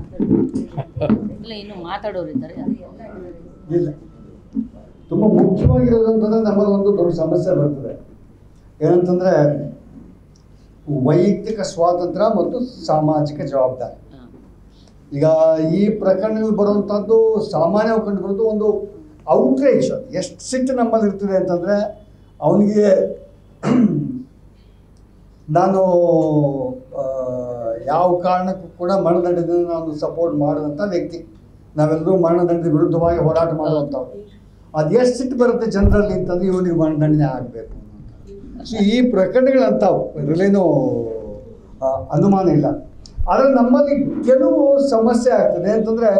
ಇಲ್ಲ ಇನ್ನು ಮಾತಾಡೋರಿದ್ದಾರೆ ಇಲ್ಲ. ತುಂಬ ಮುಖ್ಯವಾಗಿರೋದಂತಂದ್ರೆ ನಮ್ಮಲ್ಲಿ ಒಂದು ದೊಡ್ಡ ಸಮಸ್ಯೆ ಬರ್ತದೆ. ಏನಂತಂದ್ರೆ ವೈಯಕ್ತಿಕ ಸ್ವಾತಂತ್ರ್ಯ ಮತ್ತು ಸಾಮಾಜಿಕ ಜವಾಬ್ದಾರಿ. ಈಗ ಈ ಪ್ರಕರಣಗಳು ಬರುವಂಥದ್ದು ಸಾಮಾನ್ಯವಾಗಿ ಕಂಡು ಬರೋದು ಒಂದು ಔಟ್ರೇಜ್. ಎಷ್ಟು ಸಿಟ್ಟು ನಮ್ಮಲ್ಲಿ ಇರ್ತದೆ ಅಂತಂದರೆ ಅವನಿಗೆ ನಾನು ಯಾವ ಕಾರಣಕ್ಕೂ ಕೂಡ ಮರಣದಂಡನೆಯನ್ನು ನಾನು ಸಪೋರ್ಟ್ ಮಾಡಿದಂಥ ವ್ಯಕ್ತಿ. ನಾವೆಲ್ಲರೂ ಮರಣದಂಡದ ವಿರುದ್ಧವಾಗಿ ಹೋರಾಟ ಮಾಡುವಂಥವ್ರು. ಅದು ಎಷ್ಟು ಸಿಟ್ಟು ಬರುತ್ತೆ ಜನರಲ್ಲಿ ಅಂತಂದರೆ ಇವನಿಗೆ ಮರಣದಂಡನೆ ಆಗಬೇಕು. ಸೊ ಈ ಪ್ರಕರಣಗಳಂತಾವು, ಇದರಲ್ಲೇನೂ ಅನುಮಾನ ಇಲ್ಲ. ಆದರೆ ನಮ್ಮಲ್ಲಿ ಕೆಲವು ಸಮಸ್ಯೆ ಆಗ್ತದೆ ಅಂತಂದರೆ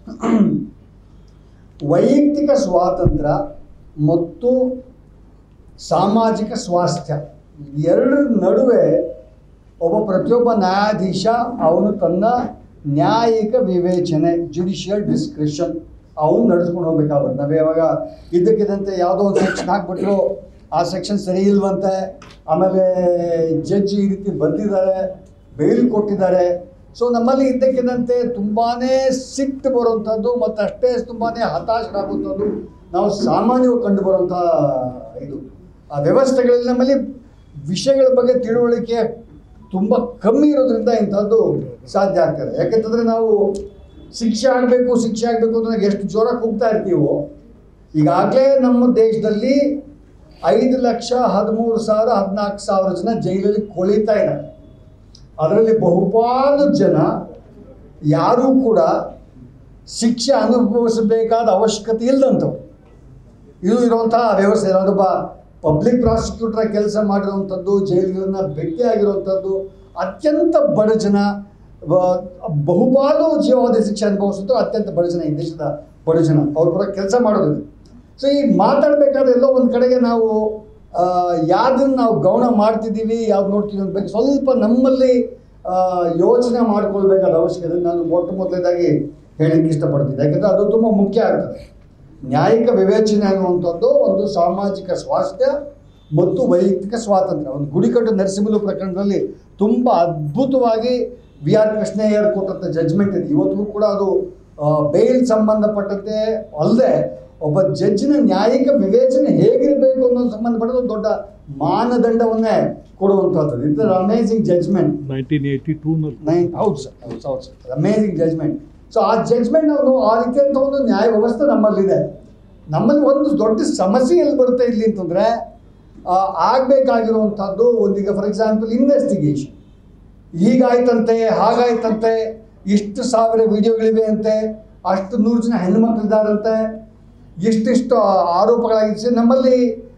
ವೈಯಕ್ತಿಕ ಸ್ವಾತಂತ್ರ್ಯ ಮತ್ತು ಸಾಮಾಜಿಕ ಸ್ವಾಸ್ಥ್ಯ ಎರಡರ ನಡುವೆ ಪ್ರತಿಯೊಬ್ಬ ನ್ಯಾಯಾಧೀಶ ಅವನು ತನ್ನ ನ್ಯಾಯಿಕ ವಿವೇಚನೆ, ಜುಡಿಷಿಯಲ್ ಡಿಸ್ಕ್ರಿಷನ್ ಅವನು ನಡೆಸ್ಕೊಂಡು ಹೋಗ್ಬೇಕಾಗುತ್ತೆ. ನಾವು ಯಾವಾಗ ಇದ್ದಕ್ಕಿದ್ದಂತೆ ಯಾವುದೋ ಒಂದು ಸೆಕ್ಷನ್ ಹಾಕ್ಬಿಟ್ರು, ಆ ಸೆಕ್ಷನ್ ಸರಿ ಇಲ್ವಂತೆ, ಆಮೇಲೆ ಜಡ್ಜ್ ಈ ರೀತಿ ಬಂದಿದ್ದಾರೆ, ಬೇಲ್ ಕೊಟ್ಟಿದ್ದಾರೆ. ಸೊ ನಮ್ಮಲ್ಲಿ ಇದ್ದಕ್ಕಿದ್ದಂತೆ ತುಂಬಾ ಸಿಟ್ಟು ಬರುವಂಥದ್ದು ಮತ್ತು ಅಷ್ಟೇ ತುಂಬಾ ಹತಾಶರಾಗುವಂಥದ್ದು ನಾವು ಸಾಮಾನ್ಯವಾಗಿ ಕಂಡು ಬರುವಂಥ ಇದು ಆ ವ್ಯವಸ್ಥೆಗಳಲ್ಲಿ ನಮ್ಮಲ್ಲಿ ವಿಷಯಗಳ ಬಗ್ಗೆ ತಿಳುವಳಿಕೆ ತುಂಬ ಕಮ್ಮಿ ಇರೋದ್ರಿಂದ ಇಂಥದ್ದು ಸಾಧ್ಯ ಆಗ್ತದೆ. ಯಾಕೆಂತಂದರೆ ನಾವು ಶಿಕ್ಷೆ ಆಗಬೇಕು ಅಂತ ಎಷ್ಟು ಜೋರಾಗಿ ಹೋಗ್ತಾ ಇರ್ತೀವೋ, ಈಗಾಗಲೇ ನಮ್ಮ ದೇಶದಲ್ಲಿ 5,13,000 14,000 ಜನ ಜೈಲಲ್ಲಿ ಕೊಳಿತಾ ಇದ್ದಾರೆ. ಅದರಲ್ಲಿ ಬಹುಪಾಲು ಜನ ಯಾರೂ ಕೂಡ ಶಿಕ್ಷೆ ಅನುಭವಿಸಬೇಕಾದ ಅವಶ್ಯಕತೆ ಇಲ್ಲದಂಥವ್ರು. ಇದು ಇರುವಂಥ ವ್ಯವಸ್ಥೆ. ಅದೊಬ್ಬ ಪಬ್ಲಿಕ್ ಪ್ರಾಸಿಕ್ಯೂಟರ್ ಕೆಲಸ ಮಾಡಿರುವಂಥದ್ದು, ಜೈಲುಗಳನ್ನು ಭೇಟಿಯಾಗಿರುವಂಥದ್ದು, ಅತ್ಯಂತ ಬಡ ಜನ, ಬಹುಪಾಲು ಜೀವಾವಧಿ ಶಿಕ್ಷೆ ಅನುಭವಿಸಿದ್ದು ಅತ್ಯಂತ ಬಡ ಜನ, ಈ ದೇಶದ ಬಡ ಜನ ಅವ್ರ ಪರ ಕೆಲಸ ಮಾಡೋದಿದೆ. ಸೊ ಈಗ ಮಾತಾಡಬೇಕಾದ್ರೆ ಎಲ್ಲೋ ಒಂದು ಕಡೆಗೆ ನಾವು ಯಾವುದನ್ನು ನಾವು ಗಮನ ಮಾಡ್ತಿದ್ದೀವಿ, ಯಾವ್ದು ನೋಡ್ತೀವಿ ಅಂತ ಬಗ್ಗೆ ಸ್ವಲ್ಪ ನಮ್ಮಲ್ಲಿ ಯೋಚನೆ ಮಾಡ್ಕೊಳ್ಬೇಕಾದ ಅವಶ್ಯಕತೆ ನಾನು ಮೊದಲನೇದಾಗಿ ಹೇಳಲಿಕ್ಕೆ ಇಷ್ಟಪಡ್ತೀನಿ. ಯಾಕೆಂದರೆ ಅದು ತುಂಬ ಮುಖ್ಯ ಆಗ್ತದೆ. ನ್ಯಾಯಿಕ ವಿವೇಚನೆ ಅನ್ನುವಂಥದ್ದು ಒಂದು ಸಾಮಾಜಿಕ ಸ್ವಾಸ್ಥ್ಯ ಮತ್ತು ವೈಯಕ್ತಿಕ ಸ್ವಾತಂತ್ರ್ಯ. ಒಂದು ಗುಡಿಕಟ್ಟು ನರಸಿಂಹಲು ಪ್ರಕರಣದಲ್ಲಿ ತುಂಬ ಅದ್ಭುತವಾಗಿ ವಿ ಆರ್ ಕೃಷ್ಣಯ್ಯರ್ ಕೊಟ್ಟಂಥ ಜಡ್ಜ್ಮೆಂಟ್ ಇದೆ. ಇವತ್ತಿಗೂ ಕೂಡ ಅದು ಬೇಲ್ ಸಂಬಂಧಪಟ್ಟಂತೆ ಅಲ್ಲದೆ ಒಬ್ಬ ಜಡ್ಜಿನ ನ್ಯಾಯಿಕ ವಿವೇಚನೆ ಹೇಗಿರಬೇಕು ಅನ್ನೋದು ಸಂಬಂಧಪಟ್ಟದ್ದು ದೊಡ್ಡ ಮಾನದಂಡವನ್ನೇ ಕೊಡುವಂಥದ್ದು. ಇಟ್ಸ್ ಅಮೇಝಿಂಗ್ ಜಡ್ಜ್ಮೆಂಟ್ 1982 ಹೌದು ಸರ್, ಅಮೇಝಿಂಗ್ ಜಡ್ಜ್ಮೆಂಟ್. ಸೊ ಆ ಜಡ್ಜ್ಮೆಂಟ್ ನಾವು ಆ ರೀತಿಯಂಥ ಒಂದು ನ್ಯಾಯ ವ್ಯವಸ್ಥೆ ನಮ್ಮಲ್ಲಿದೆ. ನಮ್ಮಲ್ಲಿ ಒಂದು ದೊಡ್ಡ ಸಮಸ್ಯೆ ಎಲ್ಲಿ ಬರುತ್ತೆ ಇಲ್ಲಿ ಅಂತಂದರೆ ಆಗಬೇಕಾಗಿರುವಂಥದ್ದು ಒಂದೀಗ ಫಾರ್ ಎಕ್ಸಾಂಪಲ್ ಇನ್ವೆಸ್ಟಿಗೇಷನ್. ಹೀಗಾಯ್ತಂತೆ, ಹಾಗಾಯ್ತಂತೆ, ಇಷ್ಟು ಸಾವಿರ ವಿಡಿಯೋಗಳಿವೆ ಅಂತೆ, ಅಷ್ಟು 100 ಜನ ಹೆಣ್ಣುಮಕ್ಳಿದ್ದಾರಂತೆ, ಇಷ್ಟಿಷ್ಟು ಆರೋಪಗಳಾಗಿತ್ತು. ನಮ್ಮಲ್ಲಿ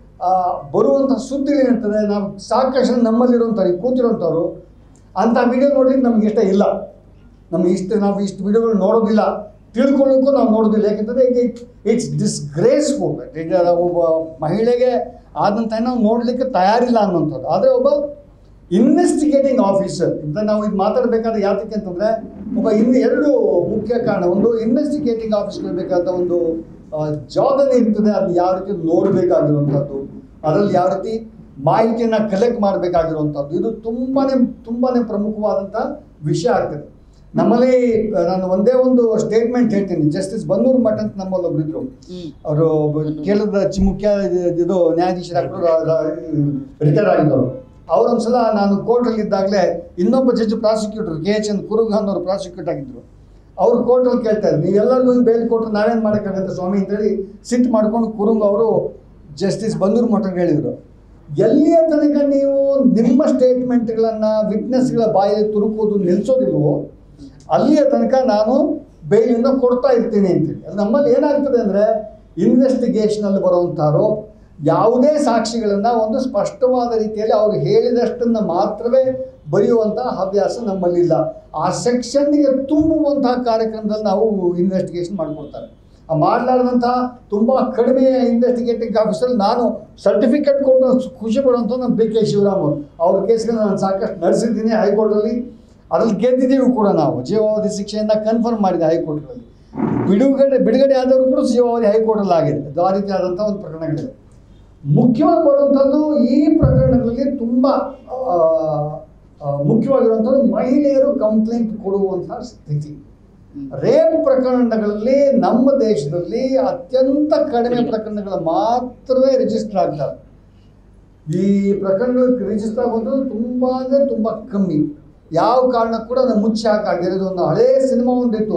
ಬರುವಂಥ ಸುದ್ದಿಗಳೇನಿರ್ತದೆ, ನಾವು ಸಾಕಷ್ಟು ನಮ್ಮಲ್ಲಿರುವಂಥವ್ರು ಕೂತಿರೋಂಥವ್ರು ಅಂಥ ವಿಡಿಯೋ ನೋಡ್ಲಿಕ್ಕೆ ನಮ್ಗೆ ಇಷ್ಟ ಇಲ್ಲ. ನಾವು ಇಷ್ಟು ವಿಡಿಯೋಗಳು ನೋಡೋದಿಲ್ಲ, ತಿಳ್ಕೊಳ್ಳೋಕ್ಕೂ ನಾವು ನೋಡೋದಿಲ್ಲ. ಯಾಕೆಂತಂದರೆ ಇಟ್ಸ್ ಡಿಸ್ಗ್ರೇಸ್ಫುಲ್. ಈಗ ಒಬ್ಬ ಮಹಿಳೆಗೆ ಆದಂಥ ನಾವು ನೋಡಲಿಕ್ಕೆ ತಯಾರಿಲ್ಲ ಅನ್ನೋಂಥದ್ದು. ಆದರೆ ಒಬ್ಬ ಇನ್ವೆಸ್ಟಿಗೇಟಿಂಗ್ ಆಫೀಸರ್ ಅಂತ ನಾವು ಇದು ಮಾತಾಡಬೇಕಾದ್ರೆ ಯಾತಕ್ಕೆ ಅಂತಂದರೆ ಎರಡು ಮುಖ್ಯ ಕಾರಣ. ಒಂದು, ಇನ್ವೆಸ್ಟಿಗೇಟಿಂಗ್ ಆಫೀಸರ್ ಬೇಕಾದ ಒಂದು ಜವಾಬ್ದಾರಿ ಇರ್ತದೆ. ಅದು ಯಾವ ರೀತಿ ನೋಡಬೇಕಾಗಿರುವಂಥದ್ದು, ಅದರಲ್ಲಿ ಯಾವ ರೀತಿ ಮಾಹಿತಿಯನ್ನು ಕಲೆಕ್ಟ್ ಮಾಡಬೇಕಾಗಿರುವಂಥದ್ದು, ಇದು ತುಂಬಾ ಪ್ರಮುಖವಾದಂಥ ವಿಷಯ ಆಗ್ತದೆ. ನಮ್ಮಲ್ಲಿ ನಾನು ಒಂದೇ ಒಂದು ಸ್ಟೇಟ್ಮೆಂಟ್ ಹೇಳ್ತೀನಿ. ಜಸ್ಟಿಸ್ ಬನ್ನೂರು ಮಠ ಅಂತ ನಮ್ಮಲ್ಲಿ ಒಬ್ಬರಿದ್ರು, ಅವರು ಕೇರಳದ ಮುಖ್ಯ ಇದು ನ್ಯಾಯಾಧೀಶರಾಗಿ ರಿಟೈರ್ ಆಗಿದ್ದವರು. ಅವರೊಂದ್ಸಲ ನಾನು ಕೋರ್ಟಲ್ಲಿದ್ದಾಗಲೇ ಇನ್ನೊಬ್ಬ ಜಡ್ಜ್ ಪ್ರಾಸಿಕ್ಯೂಟರ್ KH ಕುರುಗಾನ್ ಅವರು ಪ್ರಾಸಿಕ್ಯೂಟ್ ಆಗಿದ್ದರು. ಅವರು ಕೋರ್ಟಲ್ಲಿ ಕೇಳ್ತಾರೆ, ನೀವೆಲ್ಲರಿಗೂ ಬೇಲ್ ಕೊಟ್ಟರು ನಾವೇನು ಮಾಡೋಕ್ಕಾಗತ್ತೆ ಸ್ವಾಮಿ ಅಂತೇಳಿ ಸಿಟ್ಟು ಮಾಡ್ಕೊಂಡು ಕುರುಂಗ್ ಅವರು ಜಸ್ಟಿಸ್ ಬನ್ನೂರು ಮಠಕ್ಕೆ ಹೇಳಿದರು, ಎಲ್ಲಿಯ ತನಕ ನೀವು ನಿಮ್ಮ ಸ್ಟೇಟ್ಮೆಂಟ್ಗಳನ್ನು ವಿಟ್ನೆಸ್ಗಳ ಬಾಯಲ್ಲಿ ತುರುಕೋದು ನಿಲ್ಲಿಸೋದಿಲ್ವೋ ಅಲ್ಲಿಯ ತನಕ ನಾನು ಬೇಲಿಂದ ಕೊಡ್ತಾ ಇರ್ತೀನಿ ಅಂತೇಳಿ. ಅದು ನಮ್ಮಲ್ಲಿ ಏನಾಗ್ತದೆ ಅಂದರೆ ಇನ್ವೆಸ್ಟಿಗೇಷನಲ್ಲಿ ಬರುವಂಥವ್ರು ಯಾವುದೇ ಸಾಕ್ಷಿಗಳನ್ನು ಒಂದು ಸ್ಪಷ್ಟವಾದ ರೀತಿಯಲ್ಲಿ ಅವರು ಹೇಳಿದಷ್ಟನ್ನು ಮಾತ್ರವೇ ಬರೆಯುವಂಥ ಹವ್ಯಾಸ ನಮ್ಮಲ್ಲಿಲ್ಲ. ಆ ಸೆಕ್ಷನ್ಗೆ ತುಂಬುವಂತಹ ಕಾರ್ಯಕ್ರಮದಲ್ಲಿ ನಾವು ಇನ್ವೆಸ್ಟಿಗೇಷನ್ ಮಾಡಿಕೊಡ್ತಾರೆ. ಆ ಮಾಡಲಾರ್ದಂಥ ತುಂಬ ಕಡಿಮೆ ಇನ್ವೆಸ್ಟಿಗೇಟಿಂಗ್ ಆಫೀಸಲ್ಲಿ ನಾನು ಸರ್ಟಿಫಿಕೇಟ್ ಕೊಟ್ಟು ಖುಷಿ ಪಡುವಂಥ ನಮ್ಮ BK ಶಿವರಾಮ್ ಅವ್ರ ಕೇಸ್ಗಳನ್ನ ನಾನು ಸಾಕಷ್ಟು ನಡೆಸಿದ್ದೀನಿ ಹೈಕೋರ್ಟಲ್ಲಿ. ಅದ್ರಲ್ಲಿ ಗೆದ್ದಿದ್ದೀವಿ ಕೂಡ. ನಾವು ಜೀವಾವಧಿ ಶಿಕ್ಷೆಯನ್ನು ಕನ್ಫರ್ಮ್ ಮಾಡಿದೆ ಹೈಕೋರ್ಟ್ಗಳಲ್ಲಿ. ಬಿಡುಗಡೆ ಆದವರು ಕೂಡ ಜೀವಾವಧಿ ಹೈಕೋರ್ಟಲ್ಲಿ ಆಗಿದೆ. ಆ ರೀತಿ ಆದಂಥ ಒಂದು ಪ್ರಕರಣಗಳಿದೆ. ಮುಖ್ಯವಾಗಿ ಬರುವಂಥದ್ದು ಈ ಪ್ರಕರಣಗಳಲ್ಲಿ ತುಂಬ ಮುಖ್ಯವಾಗಿರುವಂಥದ್ದು ಮಹಿಳೆಯರು ಕಂಪ್ಲೇಂಟ್ ಕೊಡುವಂಥ ಸ್ಥಿತಿ. ರೇಪ್ ಪ್ರಕರಣಗಳಲ್ಲಿ ನಮ್ಮ ದೇಶದಲ್ಲಿ ಅತ್ಯಂತ ಕಡಿಮೆ ಪ್ರಕರಣಗಳು ಮಾತ್ರವೇ ರಿಜಿಸ್ಟರ್ ಆಗ್ತವೆ. ಈ ಪ್ರಕರಣಗಳು ರಿಜಿಸ್ಟರ್ ಆಗೋದು ತುಂಬ ಅಂದರೆ ತುಂಬ ಕಮ್ಮಿ. ಯಾವ ಕಾರಣಕ್ಕೂ ಕೂಡ ಅದನ್ನು ಮುಚ್ಚಿ ಹಾಕಾಗಿರೋದು. ಒಂದು ಹಳೇ ಸಿನಿಮಾ ಒಂದಿತ್ತು,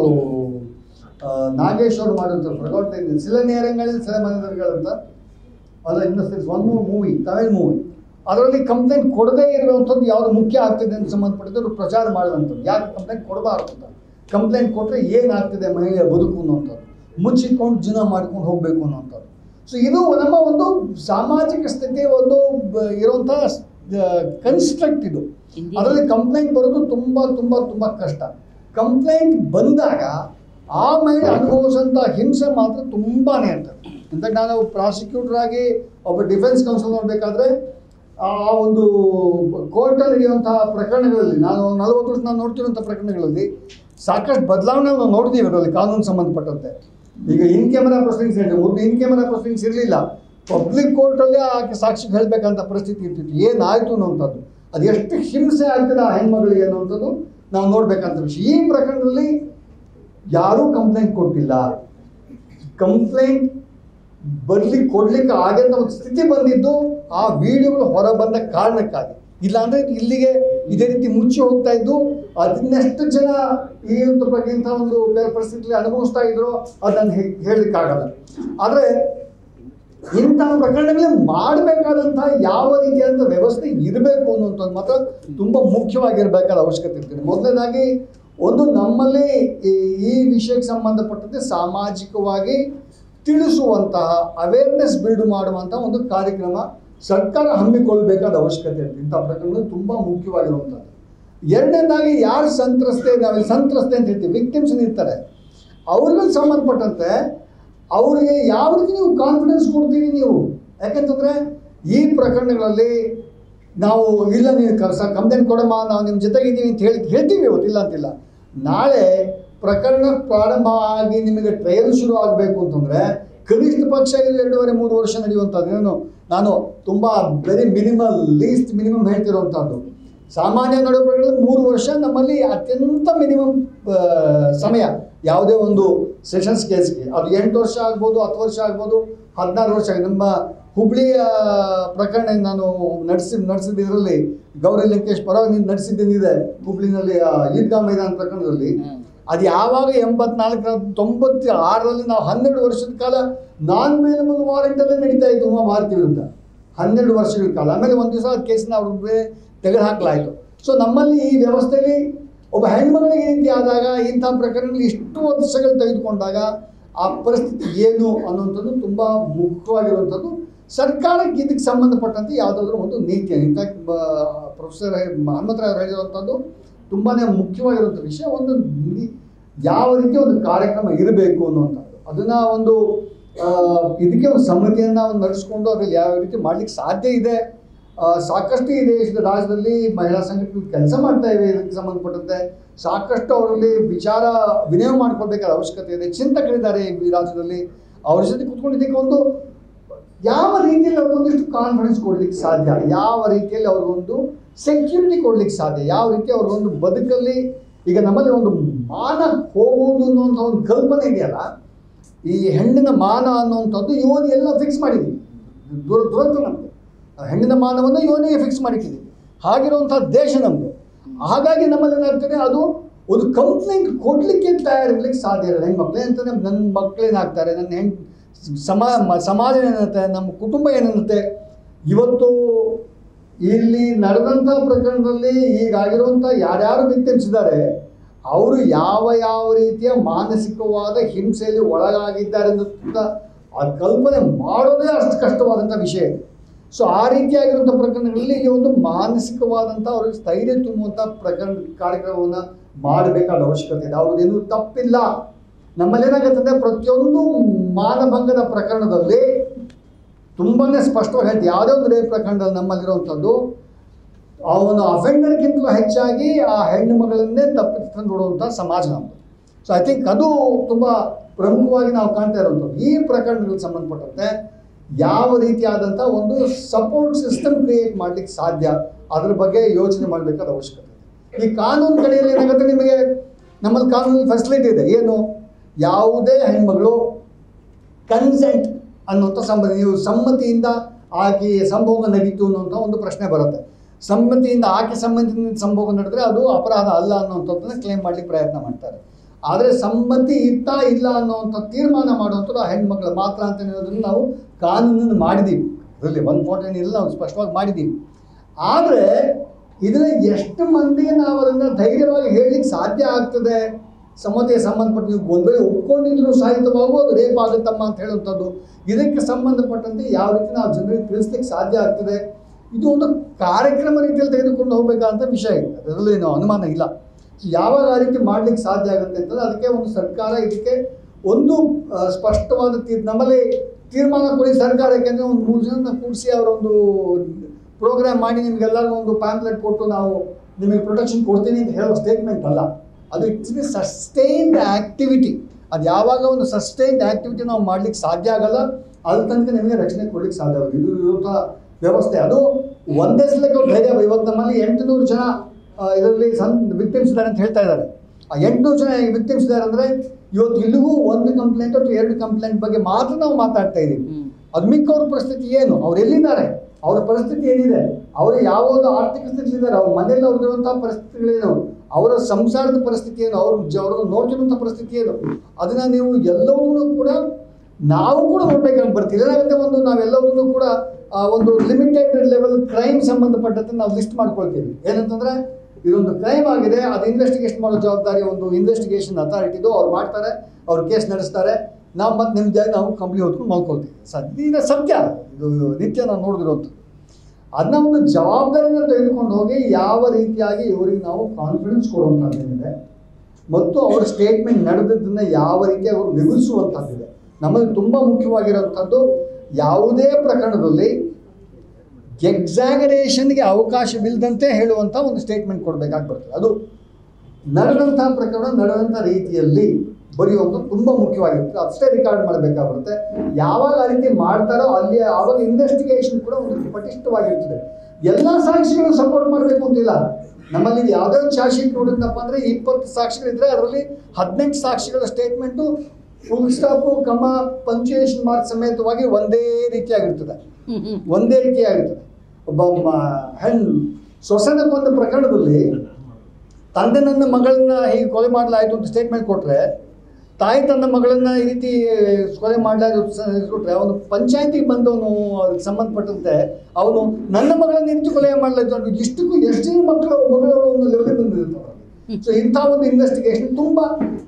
ನಾಗೇಶ್ ಅವರು ಮಾಡಿರ್ತಾರೆ, ಸಿಲ ನೇರಂಗಳಲ್ಲಿ ಸಿಲ ಮನೆಗಳಂತ, ಅಲ್ಲ ಒಂದು ಮೂವಿ, ತಮಿಳ್ ಮೂವಿ. ಅದರಲ್ಲಿ ಕಂಪ್ಲೇಂಟ್ ಕೊಡದೇ ಇರುವಂಥದ್ದು ಯಾವುದು ಮುಖ್ಯ ಆಗ್ತಿದೆ ಅಂತ ಸಂಬಂಧಪಟ್ಟಿದ್ದು ಪ್ರಚಾರ ಮಾಡುವಂಥದ್ದು. ಯಾಕೆ ಕಂಪ್ಲೇಂಟ್ ಕೊಡಬಾರ್ದು ಅಂತ, ಕಂಪ್ಲೇಂಟ್ ಕೊಟ್ಟರೆ ಏನಾಗ್ತಿದೆ ಮಹಿಳೆಯ ಬದುಕು ಅನ್ನೋಂಥದ್ದು, ಮುಚ್ಚಿಕೊಂಡು ಜೀವನ ಮಾಡ್ಕೊಂಡು ಹೋಗಬೇಕು ಅನ್ನೋಂಥದ್ದು. ಸೊ ಇದು ನಮ್ಮ ಒಂದು ಸಾಮಾಜಿಕ ಸ್ಥಿತಿ ಒಂದು ಇರುವಂಥ ಕನ್ಸ್ಟ್ರಕ್ಟ್ ಇದು. ಅದರಲ್ಲಿ ಕಂಪ್ಲೇಂಟ್ ಬರೋದು ತುಂಬ ತುಂಬ ತುಂಬ ಕಷ್ಟ. ಕಂಪ್ಲೇಂಟ್ ಬಂದಾಗ ಆ ಮಹಿಳೆ ಅನುಭವಿಸೋಂಥ ಹಿಂಸೆ ಮಾತ್ರ ತುಂಬಾ ಇರ್ತದೆ. ಇಂಥ ನಾನು ಪ್ರಾಸಿಕ್ಯೂಟರ್ ಆಗಿ ಒಬ್ಬ ಡಿಫೆನ್ಸ್ ಕೌನ್ಸಿಲ್ ನೋಡಬೇಕಾದ್ರೆ ಆ ಒಂದು ಕೋರ್ಟಲ್ಲಿ ನಡೆಯುವಂತಹ ಪ್ರಕರಣಗಳಲ್ಲಿ, ನಾನು 40 ವರ್ಷ ನಾನು ನೋಡ್ತಿರುವಂಥ ಪ್ರಕರಣಗಳಲ್ಲಿ ಸಾಕಷ್ಟು ಬದಲಾವಣೆ ನಾವು ನೋಡ್ತೀವಿ ಅದರಲ್ಲಿ ಕಾನೂನು ಸಂಬಂಧಪಟ್ಟಂತೆ. ಈಗ ಇನ್ ಕ್ಯಾಮರಾ ಪ್ರೊಸೀಡಿಂಗ್ಸ್ ಇದೆ, ಮೊದಲು ಇನ್ ಕ್ಯಾಮರಾ ಪ್ರೊಸೀಡಿಂಗ್ಸ್ ಇರಲಿಲ್ಲ. ಪಬ್ಲಿಕ್ ಕೋರ್ಟಲ್ಲೇ ಆಕೆ ಸಾಕ್ಷಿಗೆ ಹೇಳಬೇಕಂತ ಪರಿಸ್ಥಿತಿ ಇರ್ತಿತ್ತು. ಏನಾಯಿತು ಅನ್ನೋಂಥದ್ದು, ಅದು ಎಷ್ಟು ಹಿಂಸೆ ಆಗ್ತದೆ ಆ ಹೆಣ್ಮಗಳಿಗೆ ಅನ್ನೋಂಥದ್ದು ನಾವು ನೋಡ್ಬೇಕಂತ ವಿಷಯ. ಈ ಪ್ರಕರಣದಲ್ಲಿ ಯಾರೂ ಕಂಪ್ಲೇಂಟ್ ಕೊಟ್ಟಿಲ್ಲ. ಕಂಪ್ಲೇಂಟ್ ಕೊಡ್ಲಿಕ್ಕೆ ಆಗಂತ ಒಂದು ಸ್ಥಿತಿ ಬಂದಿದ್ದು ಆ ವಿಡಿಯೋಗಳು ಹೊರ ಬಂದ ಕಾರಣಕ್ಕಾಗಿ. ಇಲ್ಲಾಂದ್ರೆ ಇಲ್ಲಿಗೆ ಇದೇ ರೀತಿ ಮುಚ್ಚಿ ಹೋಗ್ತಾ ಇದ್ದು ಅದನ್ನೆಷ್ಟು ಜನ ಈ ಬಗ್ಗೆ ಇಂಥ ಒಂದು ಪರಿಸ್ಥಿತಿಯಲ್ಲಿ ಅನುಭವಿಸ್ತಾ ಇದ್ರು ಅದನ್ನು ಹೇಳಲಿಕ್ಕಾಗಲ್ಲ. ಆದರೆ ಇಂಥ ಪ್ರಕರಣಗಳೇ ಮಾಡಬೇಕಾದಂಥ ಯಾವ ರೀತಿಯಾದಂಥ ವ್ಯವಸ್ಥೆ ಇರಬೇಕು ಅನ್ನುವಂಥದ್ದು ಮಾತ್ರ ತುಂಬ ಮುಖ್ಯವಾಗಿರಬೇಕಾದ ಅವಶ್ಯಕತೆ ಇರ್ತದೆ. ಮೊದಲನೇದಾಗಿ ಒಂದು ನಮ್ಮಲ್ಲಿ ಈ ವಿಷಯಕ್ಕೆ ಸಂಬಂಧಪಟ್ಟಂತೆ ಸಾಮಾಜಿಕವಾಗಿ ತಿಳಿಸುವಂತಹ ಅವೇರ್ನೆಸ್ ಬಿಲ್ಡ್ ಮಾಡುವಂಥ ಒಂದು ಕಾರ್ಯಕ್ರಮ ಸರ್ಕಾರ ಹಮ್ಮಿಕೊಳ್ಳಬೇಕಾದ ಅವಶ್ಯಕತೆ ಇರ್ತದೆ. ಇಂಥ ಪ್ರಕರಣಗಳು ತುಂಬ ಮುಖ್ಯವಾಗಿರುವಂಥದ್ದು. ಎರಡನೇದಾಗಿ ಯಾರು ನಾವೆಲ್ಲಿ ಸಂತ್ರಸ್ತೆ ಅಂತ ಹೇಳ್ತೀವಿ, ವಿಕ್ಟಿಮ್ಸ್ ಇರ್ತಾರೆ, ಅವ್ರಿಗೆ ಸಂಬಂಧಪಟ್ಟಂತೆ ಅವರಿಗೆ ಯಾವ ರೀತಿ ನೀವು ಕಾನ್ಫಿಡೆನ್ಸ್ ಕೊಡ್ತೀರಿ ನೀವು. ಯಾಕೆಂತಂದರೆ ಈ ಪ್ರಕರಣಗಳಲ್ಲಿ ನಾವು ಇಲ್ಲ ನೀವು ಕಂಪ್ಲೇಂಟ್ ಕೊಡಮ್ಮ, ನಾವು ನಿಮ್ಮ ಜೊತೆಗಿದ್ದೀವಿ ಅಂತ ಹೇಳ್ತೀವಿ ಇವತ್ತು, ಇಲ್ಲ ಅಂತಿಲ್ಲ. ನಾಳೆ ಪ್ರಕರಣ ಪ್ರಾರಂಭ ಆಗಿ ನಿಮಗೆ ಟ್ರಯಲ್ ಶುರು ಆಗಬೇಕು ಅಂತಂದರೆ ಕನಿಷ್ಠ ಪಕ್ಷ 2.5-3 ವರ್ಷ ನಡೆಯುವಂಥದ್ದು. ನಾನು ತುಂಬ ವೆರಿ ಲೀಸ್ಟ್ ಮಿನಿಮಮ್ ಹೇಳ್ತಿರುವಂಥದ್ದು. ಸಾಮಾನ್ಯ ನಡೆಯೋ ಪ್ರಕರಣ 3 ವರ್ಷ ನಮ್ಮಲ್ಲಿ ಅತ್ಯಂತ ಮಿನಿಮಮ್ ಸಮಯ ಯಾವುದೇ ಒಂದು ಸೆಷನ್ಸ್ ಕೇಸ್ಗೆ. ಅದು 8 ವರ್ಷ ಆಗ್ಬೋದು, 10 ವರ್ಷ ಆಗ್ಬೋದು, 16 ವರ್ಷ. ನಮ್ಮ ಹುಬ್ಳಿಯ ಪ್ರಕರಣ ನಾನು ನಡೆಸಿದ್ದರಲ್ಲಿ ಗೌರಿ ಲಂಕೇಶ್ ಪರವಾಗಿ ನಡೆಸಿದ್ದೇನಿದೆ ಹುಬ್ಳಿನಲ್ಲಿ ಈದ್ಗಾ ಮೈದಾನ ಪ್ರಕರಣದಲ್ಲಿ. ಅದು ಯಾವಾಗ 94-96ರಲ್ಲಿ ನಾವು 12 ವರ್ಷದ ಕಾಲ ನಾನ್ ಬೇಲಬಲ್ ವಾರೆಂಟಲ್ಲೇ ನಡೀತಾ ಇತ್ತು ಉಮಾ ಭಾರತಿ ವಿರುದ್ಧ 12 ವರ್ಷಗಳ ಕಾಲ. ಆಮೇಲೆ ಒಂದು ದಿವಸ ಅದು ಕೇಸನ್ನ ಅವ್ರಿಗೆ ತೆಗೆದುಹಾಕಲಾಯಿತು. ಸೊ ನಮ್ಮಲ್ಲಿ ಈ ವ್ಯವಸ್ಥೆಯಲ್ಲಿ ಒಬ್ಬ ಹೆಣ್ಮಗಳಿಗೆ ಈ ರೀತಿ ಆದಾಗ, ಇಂಥ ಪ್ರಕರಣಗಳು ಇಷ್ಟು ವರ್ಷಗಳು ತೆಗೆದುಕೊಂಡಾಗ ಆ ಪರಿಸ್ಥಿತಿ ಏನು ಅನ್ನುವಂಥದ್ದು ತುಂಬ ಮುಖ್ಯವಾಗಿರುವಂಥದ್ದು. ಸರ್ಕಾರಕ್ಕೆ ಇದಕ್ಕೆ ಸಂಬಂಧಪಟ್ಟಂತೆ ಯಾವುದಾದ್ರೂ ಒಂದು ನೀತಿಯನ್ನು, ಇನ್ಫ್ಯಾಕ್ಟ್ ಪ್ರೊಫೆಸರ್ ಹನುಮಂತರಾವ್ ಅವರು ಹೇಳಿರುವಂಥದ್ದು ತುಂಬಾ ಮುಖ್ಯವಾಗಿರುವಂಥ ವಿಷಯ. ಒಂದು ಯಾವ ರೀತಿ ಒಂದು ಕಾರ್ಯಕ್ರಮ ಇರಬೇಕು ಅನ್ನುವಂಥದ್ದು, ಅದನ್ನು ಒಂದು ಇದಕ್ಕೆ ಒಂದು ಸಮಿತಿಯನ್ನು ನಡೆಸ್ಕೊಂಡು ಅದರಲ್ಲಿ ಯಾವ ರೀತಿ ಮಾಡಲಿಕ್ಕೆ ಸಾಧ್ಯ ಇದೆ. ಸಾಕಷ್ಟು ಈ ದೇಶದ ರಾಜ್ಯದಲ್ಲಿ ಮಹಿಳಾ ಸಂಘಟನೆಗಳು ಕೆಲಸ ಮಾಡ್ತಾ ಇವೆ. ಇದಕ್ಕೆ ಸಂಬಂಧಪಟ್ಟಂತೆ ಸಾಕಷ್ಟು ಅವರಲ್ಲಿ ವಿಚಾರ ವಿನಿಮಯ ಮಾಡ್ಕೊಳ್ಬೇಕಾದ ಅವಶ್ಯಕತೆ ಇದೆ. ಚಿಂತಕರಿದ್ದಾರೆ ಈ ರಾಜ್ಯದಲ್ಲಿ, ಅವ್ರ ಜೊತೆ ಕೂತ್ಕೊಂಡಿದ್ದಕ್ಕೆ ಒಂದು ಯಾವ ರೀತಿಯಲ್ಲಿ ಅವ್ರಿಗೊಂದಿಷ್ಟು ಕಾನ್ಫಿಡೆನ್ಸ್ ಕೊಡ್ಲಿಕ್ಕೆ ಸಾಧ್ಯ, ಯಾವ ರೀತಿಯಲ್ಲಿ ಅವ್ರಿಗೊಂದು ಸೆಕ್ಯೂರಿಟಿ ಕೊಡ್ಲಿಕ್ಕೆ ಸಾಧ್ಯ, ಯಾವ ರೀತಿ ಅವ್ರಿಗೊಂದು ಬದುಕಲ್ಲಿ. ಈಗ ನಮ್ಮಲ್ಲಿ ಒಂದು ಮಾನ ಹೋಗುವುದು ಅನ್ನುವಂಥ ಒಂದು ಕಲ್ಪನೆ ಇದೆಯಲ್ಲ, ಈ ಹೆಣ್ಣಿನ ಮಾನ ಅನ್ನುವಂಥದ್ದು ಯೋನಿ ಎಲ್ಲ ಫಿಕ್ಸ್ ಮಾಡಿದ್ದೀವಿ. ದುರಂತ ನಮ್ಮದು, ಹೆಣ್ಣಿನ ಮಾನವನ್ನು ಯೋನಿಗೆ ಫಿಕ್ಸ್ ಮಾಡಿದ್ದೀವಿ. ಹಾಗಿರುವಂಥ ದೇಶ ನಮ್ಮದು. ಹಾಗಾಗಿ ನಮ್ಮಲ್ಲಿ ಏನಾಗ್ತದೆ, ಅದು ಒಂದು ಕಂಪ್ಲೇಂಟ್ ಕೊಡಲಿಕ್ಕೆ ತಯಾರಿರ್ಲಿಕ್ಕೆ ಸಾಧ್ಯ ಇರೋದು. ಹೆಣ್ಮಕ್ಳು ಅಂತಂದರೆ ನನ್ನ ಮಕ್ಕಳೇನಾಗ್ತಾರೆ, ನನ್ನ ಸಮಾಜ ಏನನ್ನುತ್ತೆ, ನಮ್ಮ ಕುಟುಂಬ ಏನನ್ನುತ್ತೆ. ಇವತ್ತು ಇಲ್ಲಿ ನಡೆದಂಥ ಪ್ರಕರಣದಲ್ಲಿ ಈಗಾಗಿರುವಂಥ ಯಾರ್ಯಾರು ವಿಕ್ಟಿಮ್ಸ್ ಇದ್ದಾರೆ ಅವರು ಯಾವ ರೀತಿಯ ಮಾನಸಿಕವಾದ ಹಿಂಸೆಯಲ್ಲಿ ಒಳಗಾಗಿದ್ದಾರೆ ಅನ್ನೋದನ್ನ ಆ ಕಲ್ಪನೆ ಮಾಡೋದೇ ಅಷ್ಟು ಕಷ್ಟವಾದಂಥ ವಿಷಯ. ಸೊ ಆ ರೀತಿಯಾಗಿರುವಂಥ ಪ್ರಕರಣಗಳಲ್ಲಿ ಇಲ್ಲಿ ಒಂದು ಮಾನಸಿಕವಾದಂಥ ಅವ್ರಿಗೆ ಸ್ಥೈರ್ಯ ತುಂಬುವಂಥ ಕಾರ್ಯಕ್ರಮವನ್ನು ಮಾಡಬೇಕಾದ ಅವಶ್ಯಕತೆ ಇದೆ. ಅವ್ರದ್ದೇನು ತಪ್ಪಿಲ್ಲ. ನಮ್ಮಲ್ಲಿ ಏನಾಗುತ್ತದೆ, ಪ್ರತಿಯೊಂದು ಮಾನಭಂಗದ ಪ್ರಕರಣದಲ್ಲಿ ತುಂಬಾ ಸ್ಪಷ್ಟವಾಗಿ ಹೇಳ್ತೀವಿ. ಯಾವುದೇ ಒಂದು ರೇಪ್ ಪ್ರಕರಣದಲ್ಲಿ ನಮ್ಮಲ್ಲಿರುವಂಥದ್ದು ಅವನು ಅಫೆಂಡರ್ಗಿಂತಲೂ ಹೆಚ್ಚಾಗಿ ಆ ಹೆಣ್ಣು ಮಗಳನ್ನೇ ತಪ್ಪಿಸ್ಕೊಂಡು ನೋಡುವಂಥ ಸಮಾಜ ನಮ್ಮದು. ಸೊ ಐ ಥಿಂಕ್ ಅದು ತುಂಬ ಪ್ರಮುಖವಾಗಿ ನಾವು ಕಾಣ್ತಾ ಇರುವಂಥದ್ದು. ಈ ಪ್ರಕರಣಗಳಿಗೆ ಸಂಬಂಧಪಟ್ಟಂತೆ ಯಾವ ರೀತಿಯಾದಂಥ ಒಂದು ಸಪೋರ್ಟ್ ಸಿಸ್ಟಮ್ ಕ್ರಿಯೇಟ್ ಮಾಡಲಿಕ್ಕೆ ಸಾಧ್ಯ, ಅದ್ರ ಬಗ್ಗೆ ಯೋಚನೆ ಮಾಡಬೇಕಾದ ಅವಶ್ಯಕತೆ ಇದೆ. ಈ ಕಾನೂನು ಕಡೆಯಲ್ಲಿ ಏನಾಗುತ್ತೆ, ನಿಮಗೆ ನಮ್ಮಲ್ಲಿ ಕಾನೂನಲ್ಲಿ ಫೆಸಿಲಿಟಿ ಇದೆ. ಏನು, ಯಾವುದೇ ಹೆಣ್ಮಗಳು ಕನ್ಸೆಂಟ್ ಅನ್ನುವಂಥ ನೀವು ಸಮ್ಮತಿಯಿಂದ ಆಕೆ ಸಂಭೋಗ ನಡೀತು ಅನ್ನುವಂಥ ಒಂದು ಪ್ರಶ್ನೆ ಬರುತ್ತೆ. ಸಮ್ಮತಿಯಿಂದ ಆಕೆ ಸಂಬಂಧದಿಂದ ಸಂಭೋಗ ನಡೆದ್ರೆ ಅದು ಅಪರಾಧ ಅಲ್ಲ ಅನ್ನುವಂಥದ್ದನ್ನು ಕ್ಲೇಮ್ ಮಾಡಲಿಕ್ಕೆ ಪ್ರಯತ್ನ ಮಾಡ್ತಾರೆ. ಆದರೆ ಸಮ್ಮತಿ ಇತ್ತಾ ಇಲ್ಲ ಅನ್ನುವಂಥ ತೀರ್ಮಾನ ಮಾಡುವಂಥದ್ದು ಆ ಹೆಣ್ಮಕ್ಳು ಮಾತ್ರ ಅಂತ ಹೇಳೋದನ್ನು ನಾವು ಕಾನೂನನ್ನು ಮಾಡಿದ್ದೀವಿ. ಅದರಲ್ಲಿ 114 ಇಲ್ಲ, ನಾವು ಸ್ಪಷ್ಟವಾಗಿ ಮಾಡಿದ್ದೀವಿ. ಆದರೆ ಇದರ ಎಷ್ಟು ಮಂದಿಗೆ ನಾವು ಅದನ್ನು ಧೈರ್ಯವಾಗಿ ಹೇಳಲಿಕ್ಕೆ ಸಾಧ್ಯ ಆಗ್ತದೆ? ಸಮ್ಮತಿಗೆ ಸಂಬಂಧಪಟ್ಟ ನೀವು ಒಂದು ವೇಳೆ ಒಪ್ಕೊಂಡಿದ್ರು ಸಹಿತವಾಗೂ ಅದು ರೇಪ್ ಆಗುತ್ತಮ್ಮ ಅಂತ ಹೇಳುವಂಥದ್ದು, ಇದಕ್ಕೆ ಸಂಬಂಧಪಟ್ಟಂತೆ ಯಾವ ರೀತಿ ನಾವು ಜನರಿಗೆ ತಿಳಿಸ್ಲಿಕ್ಕೆ ಸಾಧ್ಯ ಆಗ್ತದೆ? ಇದು ಒಂದು ಕಾರ್ಯಕ್ರಮ ರೀತಿಯಲ್ಲಿ ತೆಗೆದುಕೊಂಡು ಹೋಗಬೇಕಾದಂಥ ವಿಷಯ ಇದೆ, ಅದರಲ್ಲಿ ಏನೋ ಅನುಮಾನ ಇಲ್ಲ. ಯಾವಾಗ ಆ ರೀತಿ ಮಾಡಲಿಕ್ಕೆ ಸಾಧ್ಯ ಆಗುತ್ತೆ ಅಂತಂದರೆ ಅದಕ್ಕೆ ಒಂದು ಸರ್ಕಾರ ಇದಕ್ಕೆ ಒಂದು ಸ್ಪಷ್ಟವಾದ ನಮ್ಮಲ್ಲಿ ತೀರ್ಮಾನ ಕೊಡಿ ಸರ್ಕಾರ. ಯಾಕೆಂದರೆ ಒಂದು 3 ಜನ ಕೂಡಿಸಿ ಅವರೊಂದು ಪ್ರೋಗ್ರಾಮ್ ಮಾಡಿ ನಿಮಗೆಲ್ಲರಿಗೂ ಒಂದು ಪ್ಯಾಂಪ್ಲೆಟ್ ಕೊಟ್ಟು ನಾವು ನಿಮಗೆ ಪ್ರೊಟೆಕ್ಷನ್ ಕೊಡ್ತೀನಿ ಅಂತ ಹೇಳೋ ಸ್ಟೇಟ್ಮೆಂಟ್ ಅಲ್ಲ. ಅದು ಇಟ್ಸ್ ಬಿ ಸಸ್ಟೈನ್ಡ್ ಆ್ಯಕ್ಟಿವಿಟಿ. ಅದು ಯಾವಾಗ ಒಂದು ಸಸ್ಟೈನ್ಡ್ ಆ್ಯಕ್ಟಿವಿಟಿ ನಾವು ಮಾಡಲಿಕ್ಕೆ ಸಾಧ್ಯ ಆಗಲ್ಲ, ಅದ್ರ ತನಕ ನಿಮಗೆ ರಕ್ಷಣೆ ಕೊಡ್ಲಿಕ್ಕೆ ಸಾಧ್ಯ ಆಗುತ್ತೆ. ಇದು ಇರುವಂಥ ವ್ಯವಸ್ಥೆ. ಅದು ಒಂದೇ ಸಲಕ್ಕೆ ಧೈರ್ಯ. ಇವತ್ತು ನಮ್ಮಲ್ಲಿ 800 ಜನ ಇದರಲ್ಲಿ ವಿಕ್ಟಿಮ್ಸ್ ಇದ್ದಾರೆ ಅಂತ ಹೇಳ್ತಾ ಇದ್ದಾರೆ. ಆ 800 ಜನ ವಿಕ್ಟಿಮ್ಸ್ ಇದ್ದಾರೆ ಅಂದರೆ ಇವತ್ತು ಇಲ್ಲಿಗೂ 1 ಕಂಪ್ಲೇಂಟ್ ಅಥವಾ 2 ಕಂಪ್ಲೇಂಟ್ ಬಗ್ಗೆ ಮಾತ್ರ ನಾವು ಮಾತಾಡ್ತಾ ಇದ್ದೀವಿ. ಅದು ಮಿಕ್ಕವ್ರ ಪರಿಸ್ಥಿತಿ ಏನು, ಅವ್ರು ಎಲ್ಲಿದ್ದಾರೆ, ಅವ್ರ ಪರಿಸ್ಥಿತಿ ಏನಿದೆ, ಅವರು ಯಾವುದೋ ಆರ್ಥಿಕ ಸ್ಥಿತಿಲಿದ್ದಾರೆ, ಅವ್ರ ಮನೆಯಲ್ಲಿ ಅವ್ರದ್ದಿರುವಂಥ ಪರಿಸ್ಥಿತಿಗಳೇನು, ಅವರ ಸಂಸಾರದ ಪರಿಸ್ಥಿತಿ ಏನು, ಅವ್ರದ್ದು ನೋಡ್ತಿರುವಂಥ ಪರಿಸ್ಥಿತಿ ಏನು, ಅದನ್ನು ನೀವು ಎಲ್ಲವನ್ನೂ ಕೂಡ ನಾವು ಕೂಡ ನೋಡ್ಬೇಕಾಗಿ ಬರ್ತೀವಿ. ಏನಾಗುತ್ತೆ, ನಾವೆಲ್ಲವನ್ನೂ ಕೂಡ ಒಂದು ಲಿಮಿಟೆಡ್ ಲೆವೆಲ್ ಕ್ರೈಮ್ ಸಂಬಂಧಪಟ್ಟಂತೆ ನಾವು ಲಿಸ್ಟ್ ಮಾಡ್ಕೊಳ್ತೀವಿ. ಏನಂತಂದರೆ ಇದೊಂದು ಕ್ರೈಮ್ ಆಗಿದೆ, ಅದು ಇನ್ವೆಸ್ಟಿಗೇಷನ್ ಮಾಡೋ ಜವಾಬ್ದಾರಿ ಒಂದು ಇನ್ವೆಸ್ಟಿಗೇಷನ್ ಅಥಾರಿಟಿದು. ಅವ್ರು ಮಾಡ್ತಾರೆ, ಅವ್ರು ಕೇಸ್ ನಡೆಸ್ತಾರೆ, ನಾವು ಮತ್ತೆ ನಿಮ್ಮ ಜಾಗ ನಾವು ಕಂಪ್ನಿ ಹೊತ್ಕೊಂಡು ಮಾಡ್ಕೊಳ್ತೀವಿ. ಸದ್ಯ ಸತ್ಯ, ಇದು ನಿತ್ಯ ನಾವು ನೋಡಿದಿರೋಂಥ ಅದನ್ನ ಒಂದು ಜವಾಬ್ದಾರಿನ ತೆಗೆದುಕೊಂಡು ಹೋಗಿ ಯಾವ ರೀತಿಯಾಗಿ ಇವರಿಗೆ ನಾವು ಕಾನ್ಫಿಡೆನ್ಸ್ ಕೊಡುವಂಥದ್ದೇನಿದೆ ಮತ್ತು ಅವರ ಸ್ಟೇಟ್ಮೆಂಟ್ ನಡೆದದ್ದನ್ನು ಯಾವ ರೀತಿ ಅವರು ವಿವರಿಸುವಂಥದ್ದಿದೆ. ನಮ್ಮಲ್ಲಿ ತುಂಬ ಮುಖ್ಯವಾಗಿರೋಂಥದ್ದು ಯಾವುದೇ ಪ್ರಕರಣದಲ್ಲಿ ಎಕ್ಸಾಗರೇಷನ್ಗೆ ಅವಕಾಶವಿಲ್ಲದಂತೆ ಹೇಳುವಂಥ ಒಂದು ಸ್ಟೇಟ್ಮೆಂಟ್ ಕೊಡಬೇಕಾಗಿ ಬರ್ತದೆ. ಅದು ನಡೆದಂಥ ಪ್ರಕರಣ ನಡೆದಂಥ ರೀತಿಯಲ್ಲಿ ಬರೆಯುವಂಥ ತುಂಬ ಮುಖ್ಯವಾಗಿರುತ್ತೆ. ಅಷ್ಟೇ ರಿಕಾರ್ಡ್ ಮಾಡಬೇಕಾಗುತ್ತೆ. ಯಾವಾಗ ಆ ರೀತಿ ಮಾಡ್ತಾರೋ ಅಲ್ಲಿ ಆವಾಗ ಇನ್ವೆಸ್ಟಿಗೇಷನ್ ಕೂಡ ಒಂದು ಪಟಿಷ್ಠವಾಗಿರ್ತದೆ. ಎಲ್ಲ ಸಾಕ್ಷಿಗಳು ಸಪೋರ್ಟ್ ಮಾಡಬೇಕು ಅಂತಿಲ್ಲ. ನಮ್ಮಲ್ಲಿ ಯಾವುದೇ ಒಂದು ಚಾರ್ಜ್ ಶೀಟ್ ನೋಡಿದ್ನಪ್ಪ ಅಂದರೆ 20 ಸಾಕ್ಷಿಗಳಿದ್ದರೆ ಅದರಲ್ಲಿ 18 ಸಾಕ್ಷಿಗಳ statement full stop comma punctuation mark ಸಮೇತವಾಗಿ ಒಂದೇ ರೀತಿಯಾಗಿರ್ತದೆ. ಒಬ್ಬ ಸೊಸೆನ ಕೊಂದ ಪ್ರಕರಣದಲ್ಲಿ ತಂದೆ ನನ್ನ ಮಗಳನ್ನ ಹೀಗೆ ಕೊಲೆ ಮಾಡಲಾಯಿತು ಅಂತ ಸ್ಟೇಟ್ಮೆಂಟ್ ಕೊಟ್ಟರೆ, ತಾಯಿ ತನ್ನ ಮಗಳನ್ನ ಈ ರೀತಿ ಕೊಲೆ ಮಾಡಲಾಯಿತು ಅವನು ಪಂಚಾಯತಿಗೆ ಬಂದವನು ಅದಕ್ಕೆ ಸಂಬಂಧಪಟ್ಟಂತೆ ಅವನು ನನ್ನ ಮಗಳನ್ನ ಈ ರೀತಿ ಕೊಲೆ ಮಾಡಲಾಯಿತು ಅಂತ ಇಷ್ಟಕ್ಕೂ ಎಷ್ಟು ಮಕ್ಕಳು ಒಂದು ಲೆವೆಲಿಗೆ ಬಂದಿರ್ತಾರೆ. ಸೊ ಇಂಥ ಒಂದು ಇನ್ವೆಸ್ಟಿಗೇಷನ್ ತುಂಬ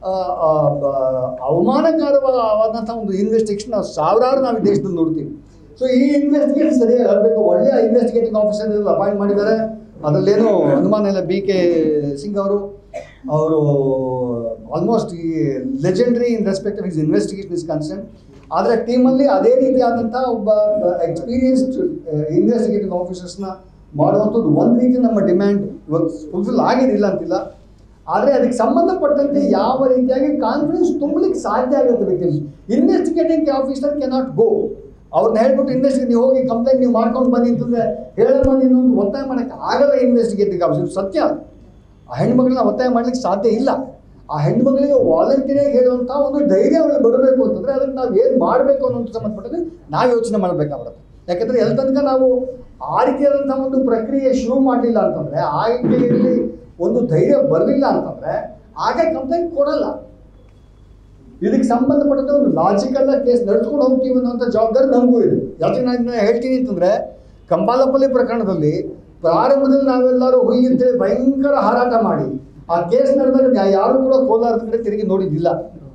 ಅವಮಾನಕರವಾದಂಥ ಒಂದು ಇನ್ವೆಸ್ಟಿಗೇಷನ್ ನಾವು ಸಾವಿರಾರು ನಾವು ದೇಶದಲ್ಲಿ ನೋಡ್ತೀವಿ. ಸೊ ಈ ಇನ್ವೆಸ್ಟಿಗೇಷನ್ ಸರಿಯಾಗಿ ಆಗಬೇಕು. ಒಳ್ಳೆಯ ಇನ್ವೆಸ್ಟಿಗೇಟಿಂಗ್ ಆಫೀಸರ್ ಅಪಾಯಿಂಟ್ ಮಾಡಿದ್ದಾರೆ, ಅದರಲ್ಲೇನು ಅನುಮಾನ ಇಲ್ಲ. BK ಸಿಂಗ್ ಅವರು ಆಲ್ಮೋಸ್ಟ್ ಈ legendary in respect of his investigation is concern. ಆದರೆ ಟೀಮಲ್ಲಿ ಅದೇ ರೀತಿಯಾದಂಥ ಒಬ್ಬ ಎಕ್ಸ್ಪೀರಿಯನ್ಸ್ಡ್ ಇನ್ವೆಸ್ಟಿಗೇಟಿಂಗ್ ಆಫೀಸರ್ಸ್ನ ಮಾಡುವಂಥದ್ದು ಒಂದು ರೀತಿ ನಮ್ಮ ಡಿಮ್ಯಾಂಡ್ ಇವತ್ತು ಫುಲ್ಫಿಲ್ ಆಗಿರಲಿಲ್ಲ ಅಂತಿಲ್ಲ. ಆದರೆ ಅದಕ್ಕೆ ಸಂಬಂಧಪಟ್ಟಂತೆ ಯಾವ ರೀತಿಯಾಗಿ ಕಾನ್ಫಿಡೆನ್ಸ್ ತುಂಬಲಿಕ್ಕೆ ಸಾಧ್ಯ ಆಗುತ್ತೆ victims. Investigating officer cannot go. ಅವ್ರನ್ನ ಹೇಳ್ಬಿಟ್ಟು ಇನ್ವೆಸ್ಟಿಗೇಟ್ ನೀವು ಹೋಗಿ ಕಂಪ್ಲೇಂಟ್ ನೀವು ಮಾಡ್ಕೊಂಡು ಬನ್ನಿ ಅಂತಂದರೆ ಹೇಳಮ್ಮ ಇನ್ನೊಂದು ಒತ್ತಾಯ ಮಾಡೋಕ್ಕೆ ಆಗಲ್ಲ. ಇನ್ವೆಸ್ಟಿಗೇಟಿಂಗ್ ಆಫೀಸರ್ ಸತ್ಯ ಆ ಹೆಣ್ಮಗಳನ್ನ ಒತ್ತಾಯ ಮಾಡಲಿಕ್ಕೆ ಸಾಧ್ಯ ಇಲ್ಲ. ಆ ಹೆಣ್ಮಗಳಿಗೆ ವಾಲಂಟಿಯರಾಗಿ ಹೇಳುವಂಥ ಒಂದು ಧೈರ್ಯ ಅವಳಿಗೆ ಬರಬೇಕು ಅಂತಂದರೆ ಅದನ್ನು ನಾವು ಏನು ಮಾಡಬೇಕು ಅನ್ನೋದು ಸಂಬಂಧಪಟ್ಟಂತೆ ನಾವು ಯೋಚನೆ ಮಾಡಬೇಕಾಗುತ್ತೆ. ಯಾಕೆಂದರೆ ಎಲ್ಲಿ ತನಕ ನಾವು ಆ ರೀತಿಯಾದಂಥ ಒಂದು ಪ್ರಕ್ರಿಯೆ ಶುರು ಮಾಡಲಿಲ್ಲ ಅಂತಂದರೆ, ಆ ರೀತಿಯಲ್ಲಿ ಒಂದು ಧೈರ್ಯ ಬರಲಿಲ್ಲ ಅಂತಂದರೆ ಹಾಗೆ ಕಂಪ್ಲೇಂಟ್ ಕೊಡಲ್ಲ. ಇದಕ್ಕೆ ಸಂಬಂಧಪಟ್ಟಂತೆ ಒಂದು ಲಾಜಿಕಲ್ಲ ಕೇಸ್ ನಡೆಸ್ಕೊಂಡು ಹೋಗ್ತೀವಿ ಅನ್ನೋಂಥ ಜವಾಬ್ದಾರಿ ನಮಗೂ ಇದೆ. ಯಾಕೆ ನಾನು ಇದನ್ನ ಹೇಳ್ತೀನಿ ಅಂತಂದರೆ, ಕಂಬಾಲಪಲ್ಲಿ ಪ್ರಕರಣದಲ್ಲಿ ಪ್ರಾರಂಭದಲ್ಲಿ ನಾವೆಲ್ಲರೂ ಹುಯಿ ಅಂತೇಳಿ ಭಯಂಕರ ಹಾರಾಟ ಮಾಡಿ ಆ ಕೇಸ್ ನಡೆದಾಗ ಯಾರೂ ಕೂಡ ಕೋಲಾರದ ಕಡೆ ತಿರುಗಿ ನೋಡಿದ್ದಿಲ್ಲ.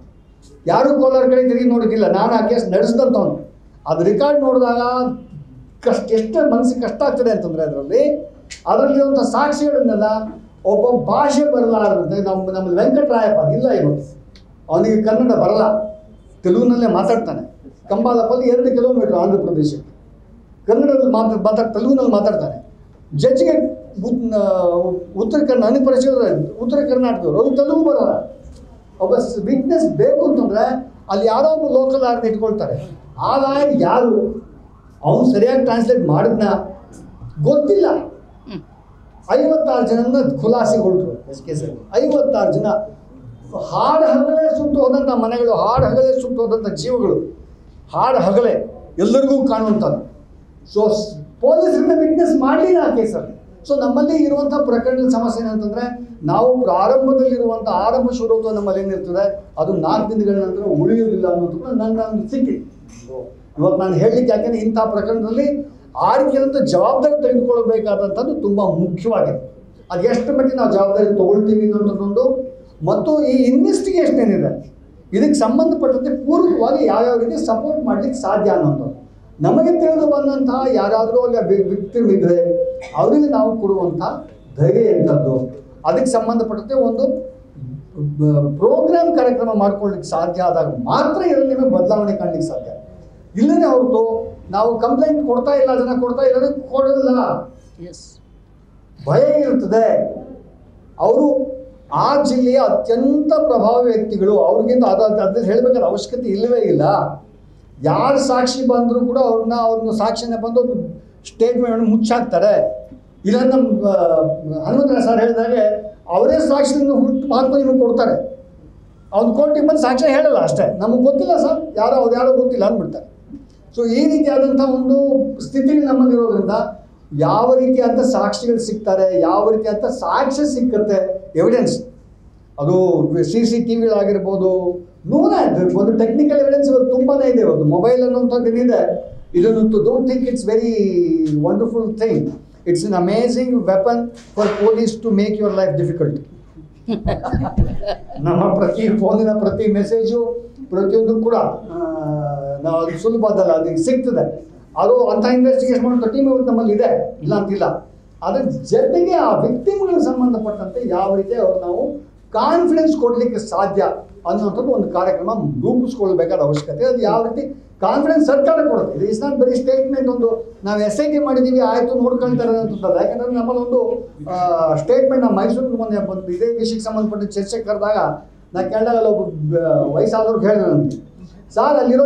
ನಾನು ಆ ಕೇಸ್ ನಡೆಸಿದಂಥವನು. ಅದು ರಿಕಾರ್ಡ್ ನೋಡಿದಾಗ ಎಷ್ಟು ಮನಸ್ಸಿಗೆ ಕಷ್ಟ ಆಗ್ತದೆ ಅಂತಂದರೆ ಅದರಲ್ಲಿರುವಂಥ ಸಾಕ್ಷಿಗಳನ್ನೆಲ್ಲ ಒಬ್ಬ ಭಾಷೆ ಬರಲಾರದಂತೆ ನಮ್ಮ ವೆಂಕಟರಾಯಪ್ಪ ಇಲ್ಲ, ಇವತ್ತು ಅವನಿಗೆ ಕನ್ನಡ ಬರಲ್ಲ, ತೆಲುಗಿನಲ್ಲೇ ಮಾತಾಡ್ತಾನೆ. ಕಂಬಾಲಪಲ್ಲಿ 2 ಕಿಲೋಮೀಟರ್ ಆಂಧ್ರ ಪ್ರದೇಶಕ್ಕೆ, ಕನ್ನಡದಲ್ಲಿ ತೆಲುಗಿನಲ್ಲಿ ಮಾತಾಡ್ತಾನೆ. ಜಡ್ಜ್ಗೆ ಉತ್ತರ ಕರ್ನಾಟಕದವರು ಅವ್ರು ತೆಲುಗು ಬರಲ್ಲ. ಒಬ್ಬ ವಿಟ್ನೆಸ್ ಬೇಕು ಅಂತಂದರೆ ಅಲ್ಲಿ ಯಾರೋ ಒಬ್ಬ ಲೋಕಲ್ ಲಾಯರ್ನ ಇಟ್ಕೊಳ್ತಾರೆ. ಆ ಲಾಯರ್ ಯಾರು, ಅವನು ಸರಿಯಾಗಿ ಟ್ರಾನ್ಸ್ಲೇಟ್ ಮಾಡಿದ್ನ ಗೊತ್ತಿಲ್ಲ. 56 ಜನನ ಖುಲಾಸೆಗೊಳ್ರು ಕೇಸಲ್ಲಿ 56 ಜನ ಹಾಡು ಹಗಲೇ ಸುಟ್ಟು ಹೋದಂಥ ಮನೆಗಳು, ಹಾಡು ಹಗಲೇ ಸುಟ್ಟು ಹೋದಂಥ ಜೀವಗಳು, ಹಾಡು ಹಗಲೇ ಎಲ್ಲರಿಗೂ ಕಾಣುವಂಥದ್ದು. ಸೊ ಪೊಲೀಸರನ್ನ ವಿಟ್ನೆಸ್ ಮಾಡಲಿಲ್ಲ ಆ ಕೇಸಲ್ಲಿ. ಸೊ ನಮ್ಮಲ್ಲಿ ಇರುವಂಥ ಪ್ರಕರಣದ ಸಮಸ್ಯೆ ಏನಂತಂದರೆ, ನಾವು ಪ್ರಾರಂಭದಲ್ಲಿರುವಂಥ ಆರಂಭ ಶುರುತ್ವ ನಮ್ಮಲ್ಲಿ ಏನಿರ್ತದೆ ಅದು 4 ದಿನಗಳ ನಂತರ ಉಳಿಯೋದಿಲ್ಲ ಅನ್ನೋದು ಕೂಡ ನನ್ನ ಒಂದು ಸ್ಥಿತಿ. ಇವತ್ತು ನಾನು ಹೇಳಲಿಕ್ಕೆ, ಯಾಕೆಂದರೆ ಇಂಥ ಪ್ರಕರಣದಲ್ಲಿ ಆರ್ಕೆಂತ ಜವಾಬ್ದಾರಿ ತೆಗೆದುಕೊಳ್ಬೇಕಾದಂಥದ್ದು ತುಂಬ ಮುಖ್ಯವಾಗಿದೆ. ಅದು ಎಷ್ಟು ಮಟ್ಟಿಗೆ ನಾವು ಜವಾಬ್ದಾರಿ ತೊಗೊಳ್ತೀವಿ ಅನ್ನೋಂಥದ್ದೊಂದು, ಮತ್ತು ಈ ಇನ್ವೆಸ್ಟಿಗೇಷನ್ ಏನಿದೆ ಇದಕ್ಕೆ ಸಂಬಂಧಪಟ್ಟಂತೆ ಪೂರ್ವಕವಾಗಿ ಯಾವ್ಯಾವ ರೀತಿ ಸಪೋರ್ಟ್ ಮಾಡಲಿಕ್ಕೆ ಸಾಧ್ಯ ಅನ್ನೋದು ನಮಗೆ ತಿಳಿದು ಬಂದಂತಹ ಯಾರಾದರೂ ಅಲ್ಲಿ ವಿಕ್ಟಿಮ್ ಇದ್ದರೆ ಅವರಿಗೆ ನಾವು ಕೊಡುವಂಥ ಧೈರ್ಯ ಎಂಥದ್ದು, ಅದಕ್ಕೆ ಸಂಬಂಧಪಟ್ಟಂತೆ ಒಂದು ಪ್ರೋಗ್ರಾಮ್ ಕಾರ್ಯಕ್ರಮ ಮಾಡ್ಕೊಳ್ಳಿಕ್ಕೆ ಸಾಧ್ಯ ಆದಾಗ ಮಾತ್ರ ಇದರಲ್ಲಿ ನಿಮಗೆ ಬದಲಾವಣೆ ಕಾಣಲಿಕ್ಕೆ ಸಾಧ್ಯ. ಇಲ್ಲದೇ ಹೊರತು ನಾವು ಕಂಪ್ಲೇಂಟ್ ಕೊಡ್ತಾ ಇಲ್ಲ, ಜನ ಕೊಡ್ತಾ ಇಲ್ಲ, ಕೊಡಲ್ಲ, ಭಯ ಇರುತ್ತದೆ. ಅವರು ಆ ಜಿಲ್ಲೆಯ ಅತ್ಯಂತ ಪ್ರಭಾವಿ ವ್ಯಕ್ತಿಗಳು, ಅವ್ರಿಗಿಂತ ಅದ್ರ ಹೇಳಬೇಕಾದ ಅವಶ್ಯಕತೆ ಇಲ್ಲವೇ ಇಲ್ಲ. ಯಾರು ಸಾಕ್ಷಿ ಬಂದರೂ ಕೂಡ ಅವ್ರನ್ನ ಸಾಕ್ಷಿನ ಬಂದು ಸ್ಟೇಟ್ಮೆಂಟ್ ಮುಚ್ಚಾಕ್ತಾರೆ. ಇಲ್ಲ ನಮ್ಮ ಹನುಮಂತರಾಯ ಸರ್ ಹೇಳಿದಾಗೆ ಅವರೇ ಸಾಕ್ಷಿಯನ್ನು ಹುಟ್ಟು ಮಾತ್ರ ನಿಮಗೆ ಕೊಡ್ತಾರೆ. ಅವ್ನು ಕೋರ್ಟಿಗೆ ಬಂದು ಸಾಕ್ಷಿ ಹೇಳಲ್ಲ ಅಷ್ಟೇ, ನಮಗೆ ಗೊತ್ತಿಲ್ಲ ಸರ್, ಅವ್ರು ಯಾರೋ ಗೊತ್ತಿಲ್ಲ ಅಂದ್ಬಿಡ್ತಾರೆ. ಸೊ ಈ ರೀತಿಯಾದಂಥ ಒಂದು ಸ್ಥಿತಿ ನಮ್ಮಲ್ಲಿರೋದ್ರಿಂದ ಯಾವ ರೀತಿಯಾದ ಸಾಕ್ಷಿಗಳು ಸಿಗ್ತಾರೆ, ಯಾವ ರೀತಿಯಾದ ಸಾಕ್ಷ್ಯ ಸಿಕ್ಕತ್ತೆ, ಎವಿಡೆನ್ಸ್, ಅದು CCTVಗಳಾಗಿರ್ಬೋದು, ಒಂದು ಟೆಕ್ನಿಕಲ್ ಎವಿಡೆನ್ಸ್ ಇವತ್ತು ತುಂಬಾ ಇದೆ. ಇವತ್ತು ಮೊಬೈಲ್ ಅನ್ನುವಂಥದ್ದು ಏನಿದೆ, ಇದನ್ನು don't think it's very wonderful thing. It's an amazing weapon for police to make your life difficult. ನಮ್ಮ ಪ್ರತಿ ಫೋನಿನ ಪ್ರತಿ ಮೆಸೇಜು ಪ್ರತಿಯೊಂದು ಕೂಡ ನಾವು ಅದು ಸುಲಭ ಅದಲ್ಲ, ಅದಕ್ಕೆ ಸಿಗ್ತದೆ. ಅದು ಅಂಥ ಇನ್ವೆಸ್ಟಿಗೇಷನ್ ಮಾಡೋ ಟೀಮ್ ಇವತ್ತು ನಮ್ಮಲ್ಲಿ ಇದೆ, ಇಲ್ಲ ಅಂತಿಲ್ಲ. ಅದ್ರ ಜೊತೆಗೆ ಆ ವ್ಯಕ್ತಿಗಳಿಗೆ ಸಂಬಂಧಪಟ್ಟಂತೆ ಯಾವ ರೀತಿ ಅವ್ರು ನಾವು ಕಾನ್ಫಿಡೆನ್ಸ್ ಕೊಡಲಿಕ್ಕೆ ಸಾಧ್ಯ ಅನ್ನುವಂಥದ್ದು ಒಂದು ಕಾರ್ಯಕ್ರಮ ರೂಪಿಸ್ಕೊಳ್ಬೇಕಾದ ಅವಶ್ಯಕತೆ. ಅದು ಯಾವ ರೀತಿ ಕಾನ್ಫಿಡೆನ್ಸ್ ಸರ್ಕಾರ ಕೊಡುತ್ತೆ. ಇದು ಇಸ್ ನಾಟ್ ಬರೀ ಸ್ಟೇಟ್ಮೆಂಟ್, ಒಂದು ನಾವು SIT ಮಾಡಿದ್ದೀವಿ ಆಯಿತು ನೋಡ್ಕೊಳ್ತಾರೆ ಅಂತಲ್ಲ. ಯಾಕಂದರೆ ನಮ್ಮಲ್ಲೊಂದು ಸ್ಟೇಟ್ಮೆಂಟ್ ನಮ್ಮ ಮೈಸೂರಿಗೆ ಮೊನ್ನೆ ಬಂದು ಇದೇ ವಿಷಯಕ್ಕೆ ಸಂಬಂಧಪಟ್ಟ ಚರ್ಚೆಗೆ ಕರೆದಾಗ ನಾನು ಕೇಳಿದಾಗ ಒಬ್ಬ ವಯಸ್ಸಾದವ್ರಿಗೆ ಹೇಳಿದೆ ನನಗೆ, ಸರ್ ಅಲ್ಲಿರೋ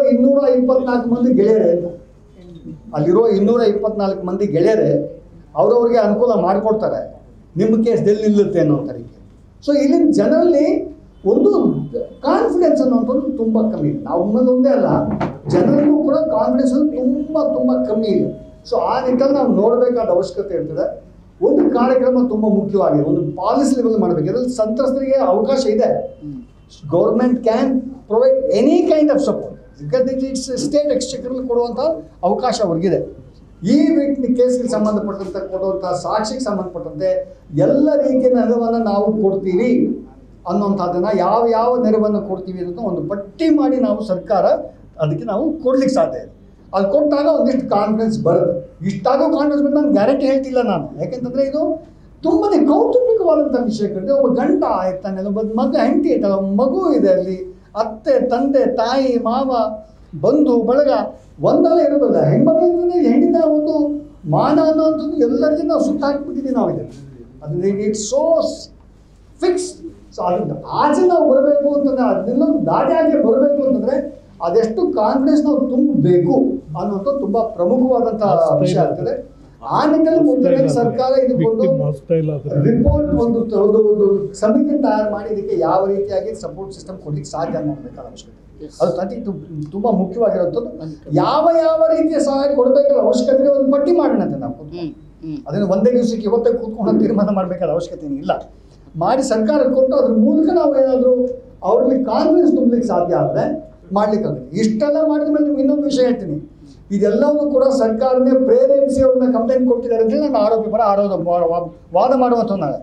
224 ಮಂದಿ ಗೆಳೆಯರೇ ಅಂತ. ಅಲ್ಲಿರೋ 224 ಮಂದಿ ಗೆಳೆಯರೇ ಅವ್ರವ್ರಿಗೆ ಅನುಕೂಲ ಮಾಡಿಕೊಡ್ತಾರೆ, ನಿಮ್ಮ ಕೇಸ್ ಎಲ್ಲಿ ನಿಲ್ಲುತ್ತೆ ಅನ್ನೋ ತರೀಕೆ. ಸೊ ಇಲ್ಲಿನ ಜನರಲ್ಲಿ ಒಂದು ಕಾನ್ಫಿಡೆನ್ಸ್ ಅನ್ನೋಂಥದ್ದು ತುಂಬ ಕಮ್ಮಿ ಇದೆ. ನಾವು ಒಂದೇ ಅಲ್ಲ, ಜನರಿಗೂ ಕೂಡ ಕಾನ್ಫಿಡೆನ್ಸ್ ತುಂಬ ಕಮ್ಮಿ ಇದೆ. ಸೊ ಆ ನಿಟ್ಟಲ್ಲಿ ನಾವು ನೋಡಬೇಕಾದ ಅವಶ್ಯಕತೆ ಇರ್ತದೆ. ಒಂದು ಕಾರ್ಯಕ್ರಮ ತುಂಬ ಮುಖ್ಯವಾಗಿದೆ, ಒಂದು ಪಾಲಿಸಿ ಲೆವೆಲ್ ಮಾಡಬೇಕು. ಇದರಲ್ಲಿ ಸಂತ್ರಸ್ತರಿಗೆ ಅವಕಾಶ ಇದೆ. Government can provide any kind of support, because it's state exchequerly ಕೊಡುವಂಥ ಅವಕಾಶ ಅವ್ರಿಗಿದೆ. ಈ ಕೇಸ್ಗೆ ಸಂಬಂಧಪಟ್ಟಂತೆ ಕೊಡುವಂಥ ಸಾಕ್ಷಿಗೆ ಸಂಬಂಧಪಟ್ಟಂತೆ ಎಲ್ಲ ರೀತಿಯ ನೆರವನ್ನು ನಾವು ಕೊಡ್ತೀವಿ ಅನ್ನೋಂಥದ್ದನ್ನು ಯಾವ ನೆರವನ್ನು ಕೊಡ್ತೀವಿ ಅನ್ನೋದು ಒಂದು ಪಟ್ಟಿ ಮಾಡಿ ನಾವು ಸರ್ಕಾರ ಅದಕ್ಕೆ ನಾವು ಕೊಡ್ಲಿಕ್ಕೆ ಸಾಧ್ಯ ಇದೆ. ಅದು ಕೊಟ್ಟಾಗ ಒಂದಿಷ್ಟು ಕಾನ್ಫಿಡೆನ್ಸ್ ಬರುತ್ತೆ. ಇಷ್ಟಾಗೋ ಕಾನ್ಫಿಡೆನ್ಸ್ ಬರುತ್ತೆ ನಾನು ಗ್ಯಾರಂಟಿ ಹೇಳ್ತಿಲ್ಲ ನಾನು, ಯಾಕೆಂತಂದರೆ ಇದು ತುಂಬಾ ಕೌಟುಂಬಿಕವಾದಂಥ ವಿಷಯಗಳಿದೆ. ಒಬ್ಬ ಗಂಡ ಆಯ್ತಾನೆ, ಒಬ್ಬ ಹೆಂಡತಿ ಆಯ್ತಲ್ಲ, ಮಗು ಇದೆ, ಅಲ್ಲಿ ಅತ್ತೆ, ತಂದೆ, ತಾಯಿ, ಮಾವ, ಬಂಧು ಬಳಗ ಒಂದಲ್ಲ ಇರೋದಿಲ್ಲ. ಹೆಣ್ಮಕ್ಳಿಂದ ಹೆಣ್ಣಿನ ಒಂದು ಮಾನ ಅನ್ನೋವಂಥದ್ದು ಎಲ್ಲರಿಗೂ ನಾವು ಸುತ್ತಾಕ್ಬಿಟ್ಟಿದ್ದೀವಿ ನಾವು. ಇದೆ ಅದು ಇಟ್ಸ್ ಸೋ ಫಿಕ್ಸ್. ಸೊ ಅದರಿಂದ ಆಚೆ ನಾವು ಬರಬೇಕು ಅಂತಂದರೆ, ಅದನ್ನೆಲ್ಲ ದಾಟಿಯಾಗಿ ಬರಬೇಕು ಅಂತಂದರೆ ಅದೆಷ್ಟು ಕಾನ್ಫಿಡೆನ್ಸ್ ನಾವು ತುಂಬಬೇಕು ಅನ್ನೋಂಥದ್ದು ತುಂಬ ಪ್ರಮುಖವಾದಂಥ ವಿಷಯ ಆಗ್ತದೆ. ಆ ನಿಟ್ಟಿನಲ್ಲಿ ಮುಂದೆ ಸರ್ಕಾರ ಇದಕ್ಕೊಂದು ರಿಪೋರ್ಟ್ ಒಂದು ಸಮಿತಿ ತಯಾರು ಮಾಡಿ ಇದಕ್ಕೆ ಯಾವ ರೀತಿಯಾಗಿ ಸಪೋರ್ಟ್ ಸಿಸ್ಟಮ್ ಕೊಡ್ಲಿಕ್ಕೆ ಸಾಧ್ಯ ಅನ್ನೋಬೇಕಾದ ಅವಶ್ಯಕತೆ. ಅದು ತುಂಬ ಮುಖ್ಯವಾಗಿರುವಂಥದ್ದು. ಯಾವ ರೀತಿಯ ಸಹಾಯ ಕೊಡಬೇಕಾದ ಅವಶ್ಯಕತೆ ಒಂದು ಪಟ್ಟಿ ಮಾಡೋಣ ಅಂತ ನಾವು ಅದನ್ನು ಒಂದೇ ದಿವಸಕ್ಕೆ ಇವತ್ತೇ ಕೂತ್ಕೊಂಡು ತೀರ್ಮಾನ ಮಾಡಬೇಕಾದ ಅವಶ್ಯಕತೆ ಇಲ್ಲ. ಮಾಡಿ ಸರ್ಕಾರ ಕೊಟ್ಟು ಅದ್ರ ಮೂಲಕ ನಾವು ಏನಾದರೂ ಅವ್ರಲ್ಲಿ ಕಾನ್ಫಿಡೆನ್ಸ್ ತುಂಬಲಿಕ್ಕೆ ಸಾಧ್ಯ ಆದರೆ ಮಾಡ್ಲಿಕ್ಕಾಗುತ್ತೆ. ಇಷ್ಟೆಲ್ಲ ಮಾಡಿದ ಮೇಲೆ ನಿಮ್ಗೆ ಇನ್ನೊಂದು ವಿಷಯ ಹೇಳ್ತೀನಿ, ಇದೆಲ್ಲವೂ ಕೂಡ ಸರ್ಕಾರನೇ ಪ್ರೇರೇಪಿಸಿ ಅವ್ರನ್ನ ಕಂಪ್ಲೇಂಟ್ ಕೊಟ್ಟಿದ್ದಾರೆ ಅಂತ ನಾನು ಆರೋಪಿ ಪರ ವಾದ ಮಾಡುವಂಥ ನಾಳೆ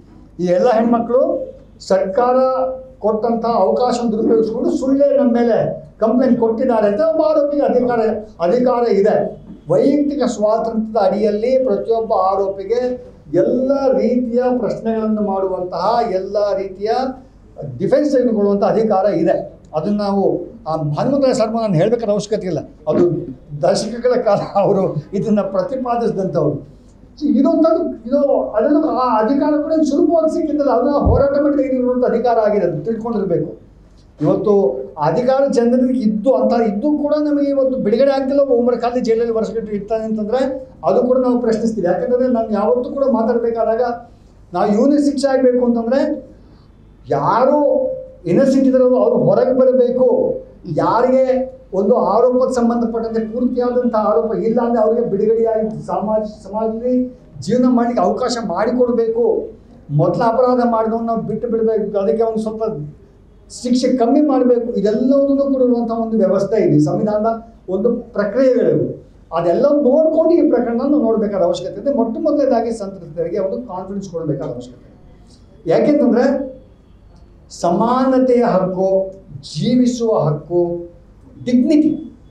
ಈ ಎಲ್ಲ ಹೆಣ್ಮಕ್ಳು ಸರ್ಕಾರ ಕೊಟ್ಟಂಥ ಅವಕಾಶವನ್ನು ದುರುಪಯೋಗಿಸ್ಕೊಂಡು ಸುಳ್ಳೇ ನಮ್ಮ ಮೇಲೆ ಕಂಪ್ಲೇಂಟ್ ಕೊಟ್ಟಿದ್ದಾರೆ ಅಂತ ಒಬ್ಬ ಆರೋಪಿಗೆ ಅಧಿಕಾರ ಇದೆ. ವೈಯಕ್ತಿಕ ಸ್ವಾತಂತ್ರ್ಯದ ಅಡಿಯಲ್ಲಿ ಪ್ರತಿಯೊಬ್ಬ ಆರೋಪಿಗೆ ಎಲ್ಲ ರೀತಿಯ ಪ್ರಶ್ನೆಗಳನ್ನು ಮಾಡುವಂತಹ, ಎಲ್ಲ ರೀತಿಯ ಡಿಫೆನ್ಸ್ ತೆಗೆದುಕೊಳ್ಳುವಂಥ ಅಧಿಕಾರ ಇದೆ. ಅದನ್ನು ನಾವು ಹನುಮಂತರಾಯ ಸರ್ ನಾನು ಹೇಳಬೇಕಾದ ಅವಶ್ಯಕತೆ ಇಲ್ಲ, ಅದು ದಶಕಗಳ ಕಾಲ ಅವರು ಇದನ್ನು ಪ್ರತಿಪಾದಿಸಿದಂಥವ್ರು. ಇದೊಂಥದ್ದು ಅದನ್ನು ಆ ಅಧಿಕಾರ ಕೂಡ ಸುಲಭವಾಗಿ ಸಿಕ್ಕಿದ್ದಲ್ಲ, ಅದನ್ನ ಹೋರಾಟ ಮಾಡಿ ತೆಗೆದಿರುವಂಥ ಅಧಿಕಾರ ಆಗಿದೆ, ಅದು ತಿಳ್ಕೊಂಡಿರಬೇಕು. ಇವತ್ತು ಅಧಿಕಾರ ಜನರಿಗೆ ಇದ್ದು ಕೂಡ ನಮಗೆ ಇವತ್ತು ಬಿಡುಗಡೆ ಆಗ್ತಿಲ್ಲ. ಉಮರ್ ಖಾಲಿ ಜೈಲಲ್ಲಿ ವರ್ಷಗಟ್ಟಲೆ ಇರ್ತಾನೆ ಅಂತಂದರೆ ಅದು ಕೂಡ ನಾವು ಪ್ರಶ್ನಿಸ್ತೀವಿ. ಯಾಕಂದರೆ ನಾನು ಯಾವತ್ತೂ ಕೂಡ ಮಾತಾಡಬೇಕಾದಾಗ ನಾವು ಇವನಿಗೆ ಶಿಕ್ಷೆ ಆಗಬೇಕು ಅಂತಂದರೆ ಯಾರು ಇನ್ನಸೆಂಟ್ ಇದ್ದಾರೆ ಅವರು ಹೊರಗೆ ಬರಬೇಕು. ಯಾರಿಗೆ ಒಂದು ಆರೋಪಕ್ಕೆ ಸಂಬಂಧಪಟ್ಟಂತೆ ಪೂರ್ತಿಯಾದಂಥ ಆರೋಪ ಇಲ್ಲ ಅಂದರೆ ಅವರಿಗೆ ಬಿಡುಗಡೆಯಾಗಿ ಸಮಾಜದಲ್ಲಿ ಜೀವನ ಮಾಡಲಿಕ್ಕೆ ಅವಕಾಶ ಮಾಡಿಕೊಡ್ಬೇಕು. ಮೊದಲ ಅಪರಾಧ ಮಾಡಿದವನ್ನ ನಾವು ಬಿಟ್ಟು ಬಿಡಬೇಕು, ಅದಕ್ಕೆ ಒಂದು ಸ್ವಲ್ಪ ಶಿಕ್ಷೆ ಕಮ್ಮಿ ಮಾಡಬೇಕು. ಇದೆಲ್ಲವನ್ನೂ ಕೊಡುವಂಥ ಒಂದು ವ್ಯವಸ್ಥೆ ಇದೆ, ಸಂವಿಧಾನದ ಒಂದು ಪ್ರಕ್ರಿಯೆಗಳಿವೆ. ಅದೆಲ್ಲ ನೋಡ್ಕೊಂಡು ಈ ಪ್ರಕರಣ ನೋಡಬೇಕಾದ ಅವಶ್ಯಕತೆ ಇದೆ. ಮೊದಲನೇದಾಗಿ ಸಂತ್ರಸ್ತರಿಗೆ ಒಂದು ಕಾನ್ಫಿಡೆನ್ಸ್ ಕೊಡಬೇಕಾದ ಅವಶ್ಯಕತೆ ಇದೆ. ಯಾಕೆಂತಂದರೆ ಸಮಾನತೆಯ ಹಕ್ಕು, ಜೀವಿಸುವ ಹಕ್ಕು, ಡಿಗ್ನಿಟಿ,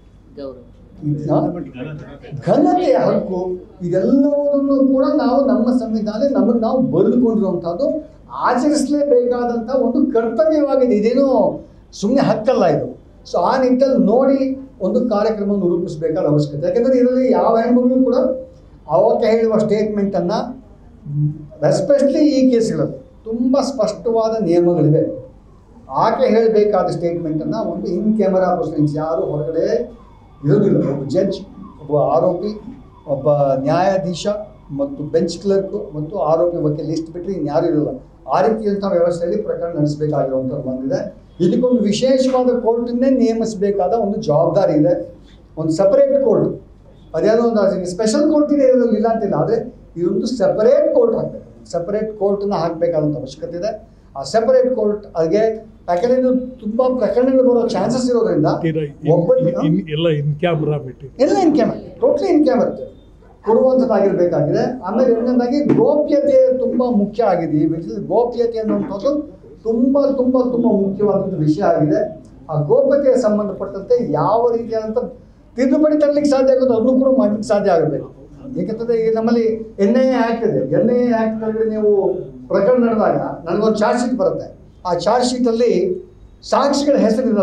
ಘನತೆಯ ಹಕ್ಕು, ಇದೆಲ್ಲವನ್ನೂ ಕೂಡ ನಾವು ನಮ್ಮ ಸಂವಿಧಾನ ನಮಗೆ ನಾವು ಬರೆದುಕೊಂಡಿರುವಂಥದ್ದು ಆಚರಿಸಲೇಬೇಕಾದಂಥ ಒಂದು ಕರ್ತವ್ಯವಾಗಿದೆ. ಇದೇನು ಸುಮ್ಮನೆ ಹಕ್ಕಲ್ಲ ಇದು. ಸೊ ಆ ನಿಟ್ಟಲ್ಲಿ ನೋಡಿ ಒಂದು ಕಾರ್ಯಕ್ರಮವನ್ನು ರೂಪಿಸಬೇಕಾದ ಅವಶ್ಯಕತೆ. ಯಾಕೆಂದರೆ ಇದರಲ್ಲಿ ಯಾವ ಹೆಣ್ಮಗಳು ಕೂಡ ಅವಕ್ಕೆ ಹೇಳುವ ಸ್ಟೇಟ್ಮೆಂಟನ್ನು, ಎಸ್ಪೆಷಲಿ ಈ ಕೇಸ್ಗಳಲ್ಲಿ ತುಂಬ ಸ್ಪಷ್ಟವಾದ ನಿಯಮಗಳಿವೆ. ಆಕೆ ಹೇಳಬೇಕಾದ ಸ್ಟೇಟ್ಮೆಂಟನ್ನು ಒಂದು ಇನ್ ಕ್ಯಾಮರಾ ಪ್ರೊಸೀಡಿಂಗ್ಸ್, ಯಾರು ಹೊರಗಡೆ ಇರೋದಿಲ್ಲ. ಒಬ್ಬ ಜಡ್ಜ್, ಒಬ್ಬ ಆರೋಪಿ, ಒಬ್ಬ ನ್ಯಾಯಾಧೀಶ ಮತ್ತು ಬೆಂಚ್ ಕ್ಲರ್ಕ್ ಮತ್ತು ಆರೋಪಿ ವಕೀಲ ಲಿಸ್ಟ್ ಬಿಟ್ಟರೆ ಇನ್ಯಾರೂ ಇರೋಲ್ಲ. ಆ ರೀತಿಯಂಥ ವ್ಯವಸ್ಥೆಯಲ್ಲಿ ಪ್ರಕರಣ ನಡೆಸಬೇಕಾಗಿರುವಂಥದ್ದು ಬಂದಿದೆ. ಇದಕ್ಕೊಂದು ವಿಶೇಷವಾದ ಕೋರ್ಟನ್ನೇ ನೇಮಿಸಬೇಕಾದ ಒಂದು ಜವಾಬ್ದಾರಿ ಇದೆ. ಒಂದು ಸಪರೇಟ್ ಕೋರ್ಟ್, ಅದೇನೋ ಒಂದು ಸ್ಪೆಷಲ್ ಕೋರ್ಟ್ ಇದೆ, ಇದರಲ್ಲಿ ಇಲ್ಲ ಅಂತಿಲ್ಲ, ಆದರೆ ಇದೊಂದು ಸಪರೇಟ್ ಕೋರ್ಟ್ ಹಾಕಬೇಕು. ಸಪರೇಟ್ ಕೋರ್ಟನ್ನ ಹಾಕಬೇಕಾದಂಥ ಅವಶ್ಯಕತೆ ಇದೆ. ಆ ಸಪರೇಟ್ ಕೋರ್ಟ್ ಅದಕ್ಕೆ, ಯಾಕಂದರೆ ಇದು ತುಂಬ ಪ್ರಕರಣಗಳು ಬರೋ ಚಾನ್ಸಸ್ ಇರೋದ್ರಿಂದ ಎಲ್ಲ ಇನ್ ಕ್ಯಾಮ್ರಾ ಮೀಟಿಂಗ್, ಎಲ್ಲ in camera, totally in camera ಕೊಡುವಂಥದ್ದಾಗಿರಬೇಕಾಗಿದೆ. ಆಮೇಲೆ ಎರಡನೇದಾಗಿ ಗೋಪ್ಯತೆ ತುಂಬ ಮುಖ್ಯ ಆಗಿದೆ. ಈ ವಿಷಯದಲ್ಲಿ ಗೋಪ್ಯತೆ ಅನ್ನುವಂಥದ್ದು ತುಂಬ ತುಂಬ ತುಂಬ ಮುಖ್ಯವಾದಂಥ ವಿಷಯ ಆಗಿದೆ. ಆ ಗೋಪ್ಯತೆಗೆ ಸಂಬಂಧಪಟ್ಟಂತೆ ಯಾವ ರೀತಿಯಾದಂಥ ತಿದ್ದುಪಡಿ ತರಲಿಕ್ಕೆ ಸಾಧ್ಯ ಆಗುತ್ತೋ ಅದನ್ನು ಕೂಡ ಮಾಡಲಿಕ್ಕೆ ಸಾಧ್ಯ ಆಗಬೇಕು. ಏಕೆಂತಂದರೆ ಈಗ ನಮ್ಮಲ್ಲಿ NIA ಆ್ಯಕ್ಟ್ ಇದೆ. NIA ಆ್ಯಕ್ಟ್ನಲ್ಲಿ ನೀವು ಪ್ರಕರಣ ನಡೆದಾಗ ನನಗೊಂದು ಚಾರ್ಜ್ ಶೀಟ್ ಬರುತ್ತೆ. ಆ ಚಾರ್ಜ್ ಶೀಟಲ್ಲಿ ಸಾಕ್ಷಿಗಳ ಹೆಸರಿರಲ್ಲ,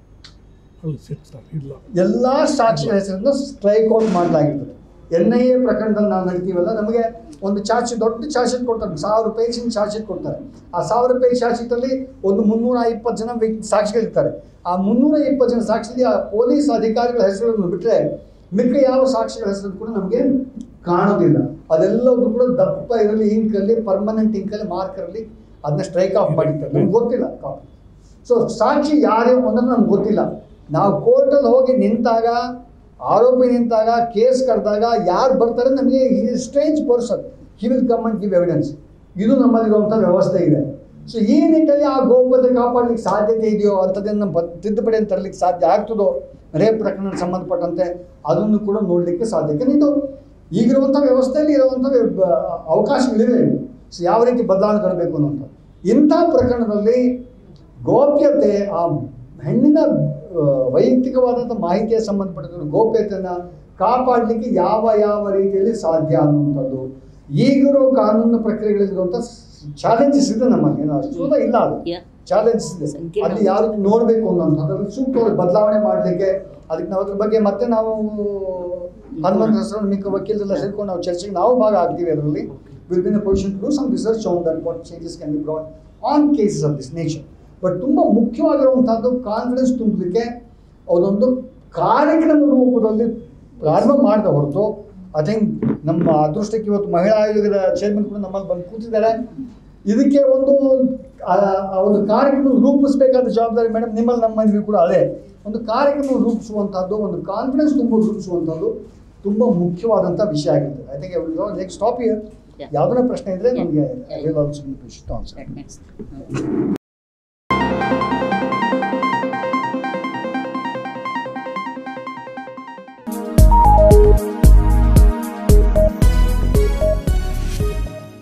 ಎಲ್ಲ ಸಾಕ್ಷಿಗಳ ಹೆಸರನ್ನು ಸ್ಟ್ರೈಕ್ ಔಟ್ ಮಾಡಲಾಗಿರ್ತದೆ. NIA ಪ್ರಕರಣದಲ್ಲಿ ನಾವು ನಡೀತೀವಲ್ಲ, ನಮಗೆ ಒಂದು ಚಾರ್ಜ್ ಶೀಟ್, ದೊಡ್ಡ ಚಾರ್ಜ್ ಶೀಟ್ ಕೊಡ್ತಾರೆ, 1000 ಪೇಜಿನ ಚಾರ್ಜ್ ಶೀಟ್ ಕೊಡ್ತಾರೆ. ಆ 1000 ಪೇಜ್ ಚಾರ್ಜ್ ಶೀಟಲ್ಲಿ ಒಂದು 320 ಜನ ಸಾಕ್ಷಿಗಳಿರ್ತಾರೆ. ಆ 320 ಜನ ಸಾಕ್ಷಿಯಲ್ಲಿ ಆ ಪೊಲೀಸ್ ಅಧಿಕಾರಿಗಳ ಹೆಸರುಗಳನ್ನು ಬಿಟ್ಟರೆ ಮಿಕ್ಕ ಯಾವ ಸಾಕ್ಷಿಗಳ ಹೆಸರು ಕೂಡ ನಮಗೆ ಕಾಣೋದಿಲ್ಲ. ಅದೆಲ್ಲವೂ ಕೂಡ ದಪ್ಪ ಇರಲಿ ಇಂಕಲ್ಲಿ, ಪರ್ಮನೆಂಟ್ ಇಂಕಲ್ಲಿ, ಮಾರ್ಕರಲ್ಲಿ ಅದನ್ನ ಸ್ಟ್ರೈಕ್ ಆಫ್ ಮಾಡಿರ್ತಾರೆ. ನಮ್ಗೆ ಗೊತ್ತಿಲ್ಲ ಕಾಪಿ. ಸೊ ಸಾಕ್ಷಿ ಯಾರೇ ಅನ್ನೋದು ನಮ್ಗೆ ಗೊತ್ತಿಲ್ಲ. ನಾವು ಕೋರ್ಟಲ್ಲಿ ಹೋಗಿ ನಿಂತಾಗ, ಆರೋಪಿ ನಿಂತಾಗ, ಕೇಸ್ ಕರೆದಾಗ ಯಾರು ಬರ್ತಾರೆ ನಮಗೆ strange person, he will come and give evidence. ಇದು ನಮ್ಮಲ್ಲಿರುವಂಥ ವ್ಯವಸ್ಥೆ ಇದೆ. ಸೊ ಈ ನಿಟ್ಟಲ್ಲಿ ಆ ಗೋಪ್ಯತೆ ಕಾಪಾಡಲಿಕ್ಕೆ ಸಾಧ್ಯತೆ ಇದೆಯೋ ಅಂಥದ್ದನ್ನು ತಿದ್ದುಪಡಿಯನ್ನು ತರಲಿಕ್ಕೆ ಸಾಧ್ಯ ಆಗ್ತದೋ, ರೇಪ್ ಪ್ರಕರಣ ಸಂಬಂಧಪಟ್ಟಂತೆ ಅದನ್ನು ಕೂಡ ನೋಡಲಿಕ್ಕೆ ಸಾಧ್ಯ. ಯಾಕಂದರೆ ಇದು ಈಗಿರುವಂಥ ವ್ಯವಸ್ಥೆಯಲ್ಲಿ ಇರುವಂಥ ಅವಕಾಶಗಳಿವೆ. ಸೊ ಯಾವ ರೀತಿ ಬದಲಾವಣೆ ತರಬೇಕು ಅನ್ನೋಂಥ ಇಂಥ ಪ್ರಕರಣದಲ್ಲಿ ಗೋಪ್ಯತೆ, ಆ ಹೆಣ್ಣಿನ ವೈಯಕ್ತಿಕವಾದಂಥ ಮಾಹಿತಿಯ ಸಂಬಂಧಪಟ್ಟ ಗೋಪ್ಯತೆಯನ್ನು ಕಾಪಾಡಲಿಕ್ಕೆ ಯಾವ ಯಾವ ರೀತಿಯಲ್ಲಿ ಸಾಧ್ಯ ಅನ್ನುವಂಥದ್ದು ಈಗಿರೋ ಕಾನೂನು ಪ್ರಕ್ರಿಯೆಗಳಿರುವಂಥ ಚಾಲೆಂಜಸ್ ಇದೆ. ನಮ್ಮಲ್ಲಿ ಏನು ಅಷ್ಟು ಇಲ್ಲ, ಅದು ಚಾಲೆಂಜಸ್ ಇದೆ. ಅಲ್ಲಿ ಯಾರು ನೋಡಬೇಕು ಅನ್ನೋಂಥದ್ದು ಸೂಕ್ತವಾಗಿ ಬದಲಾವಣೆ ಮಾಡಲಿಕ್ಕೆ, ಅದಕ್ಕೆ ನಾವು ಅದ್ರ ಬಗ್ಗೆ ಮತ್ತೆ ನಾವು ಹನುಮಂತ ಹೆಸರು ಮಿಕ್ಕ ವಕೀಲರೆಲ್ಲ ಸೇರ್ಕೊಂಡು ನಾವು ಚರ್ಚೆಗೆ ನಾವು ಭಾಗ ಆಗ್ತೀವಿ. ಅದರಲ್ಲಿ will be in a position to do some research on that what changes can be brought on cases of this nature. But ತುಂಬ ಮುಖ್ಯವಾಗಿರುವಂಥದ್ದು ಕಾನ್ಫಿಡೆನ್ಸ್ ತುಂಬಲಿಕ್ಕೆ ಅದೊಂದು ಕಾರ್ಯಕ್ರಮ ರೂಪದಲ್ಲಿ ಪ್ರಾರಂಭ ಮಾಡಿದ ಹೊರತು, ಐ ಥಿಂಕ್ ನಮ್ಮ ಅದೃಷ್ಟಕ್ಕೆ ಇವತ್ತು ಮಹಿಳಾ ಆಯೋಗದ ಚೇರ್ಮನ್ ಕೂಡ ನಮ್ಮಲ್ಲಿ ಬಂದು ಕೂತಿದ್ದಾರೆ. ಇದಕ್ಕೆ ಒಂದು ಕಾರ್ಯಕ್ರಮ ರೂಪಿಸಬೇಕಾದ ಜವಾಬ್ದಾರಿ ಮೇಡಮ್ ನಿಮ್ಮಲ್ಲಿ ನಮ್ಮಲ್ಲಿ ಕೂಡ ಅದೇ. ಒಂದು ಕಾರ್ಯಕ್ರಮ ರೂಪಿಸುವಂಥದ್ದು, ಒಂದು ಕಾನ್ಫಿಡೆನ್ಸ್ ರೂಪಿಸುವಂಥದ್ದು ತುಂಬ ಮುಖ್ಯವಾದಂಥ ವಿಷಯ ಆಗಿರ್ತದೆ. I think next top year ಯಾವುದನ್ನ ಪ್ರಶ್ನೆ ಇದ್ದರೆ ನಮಗೆ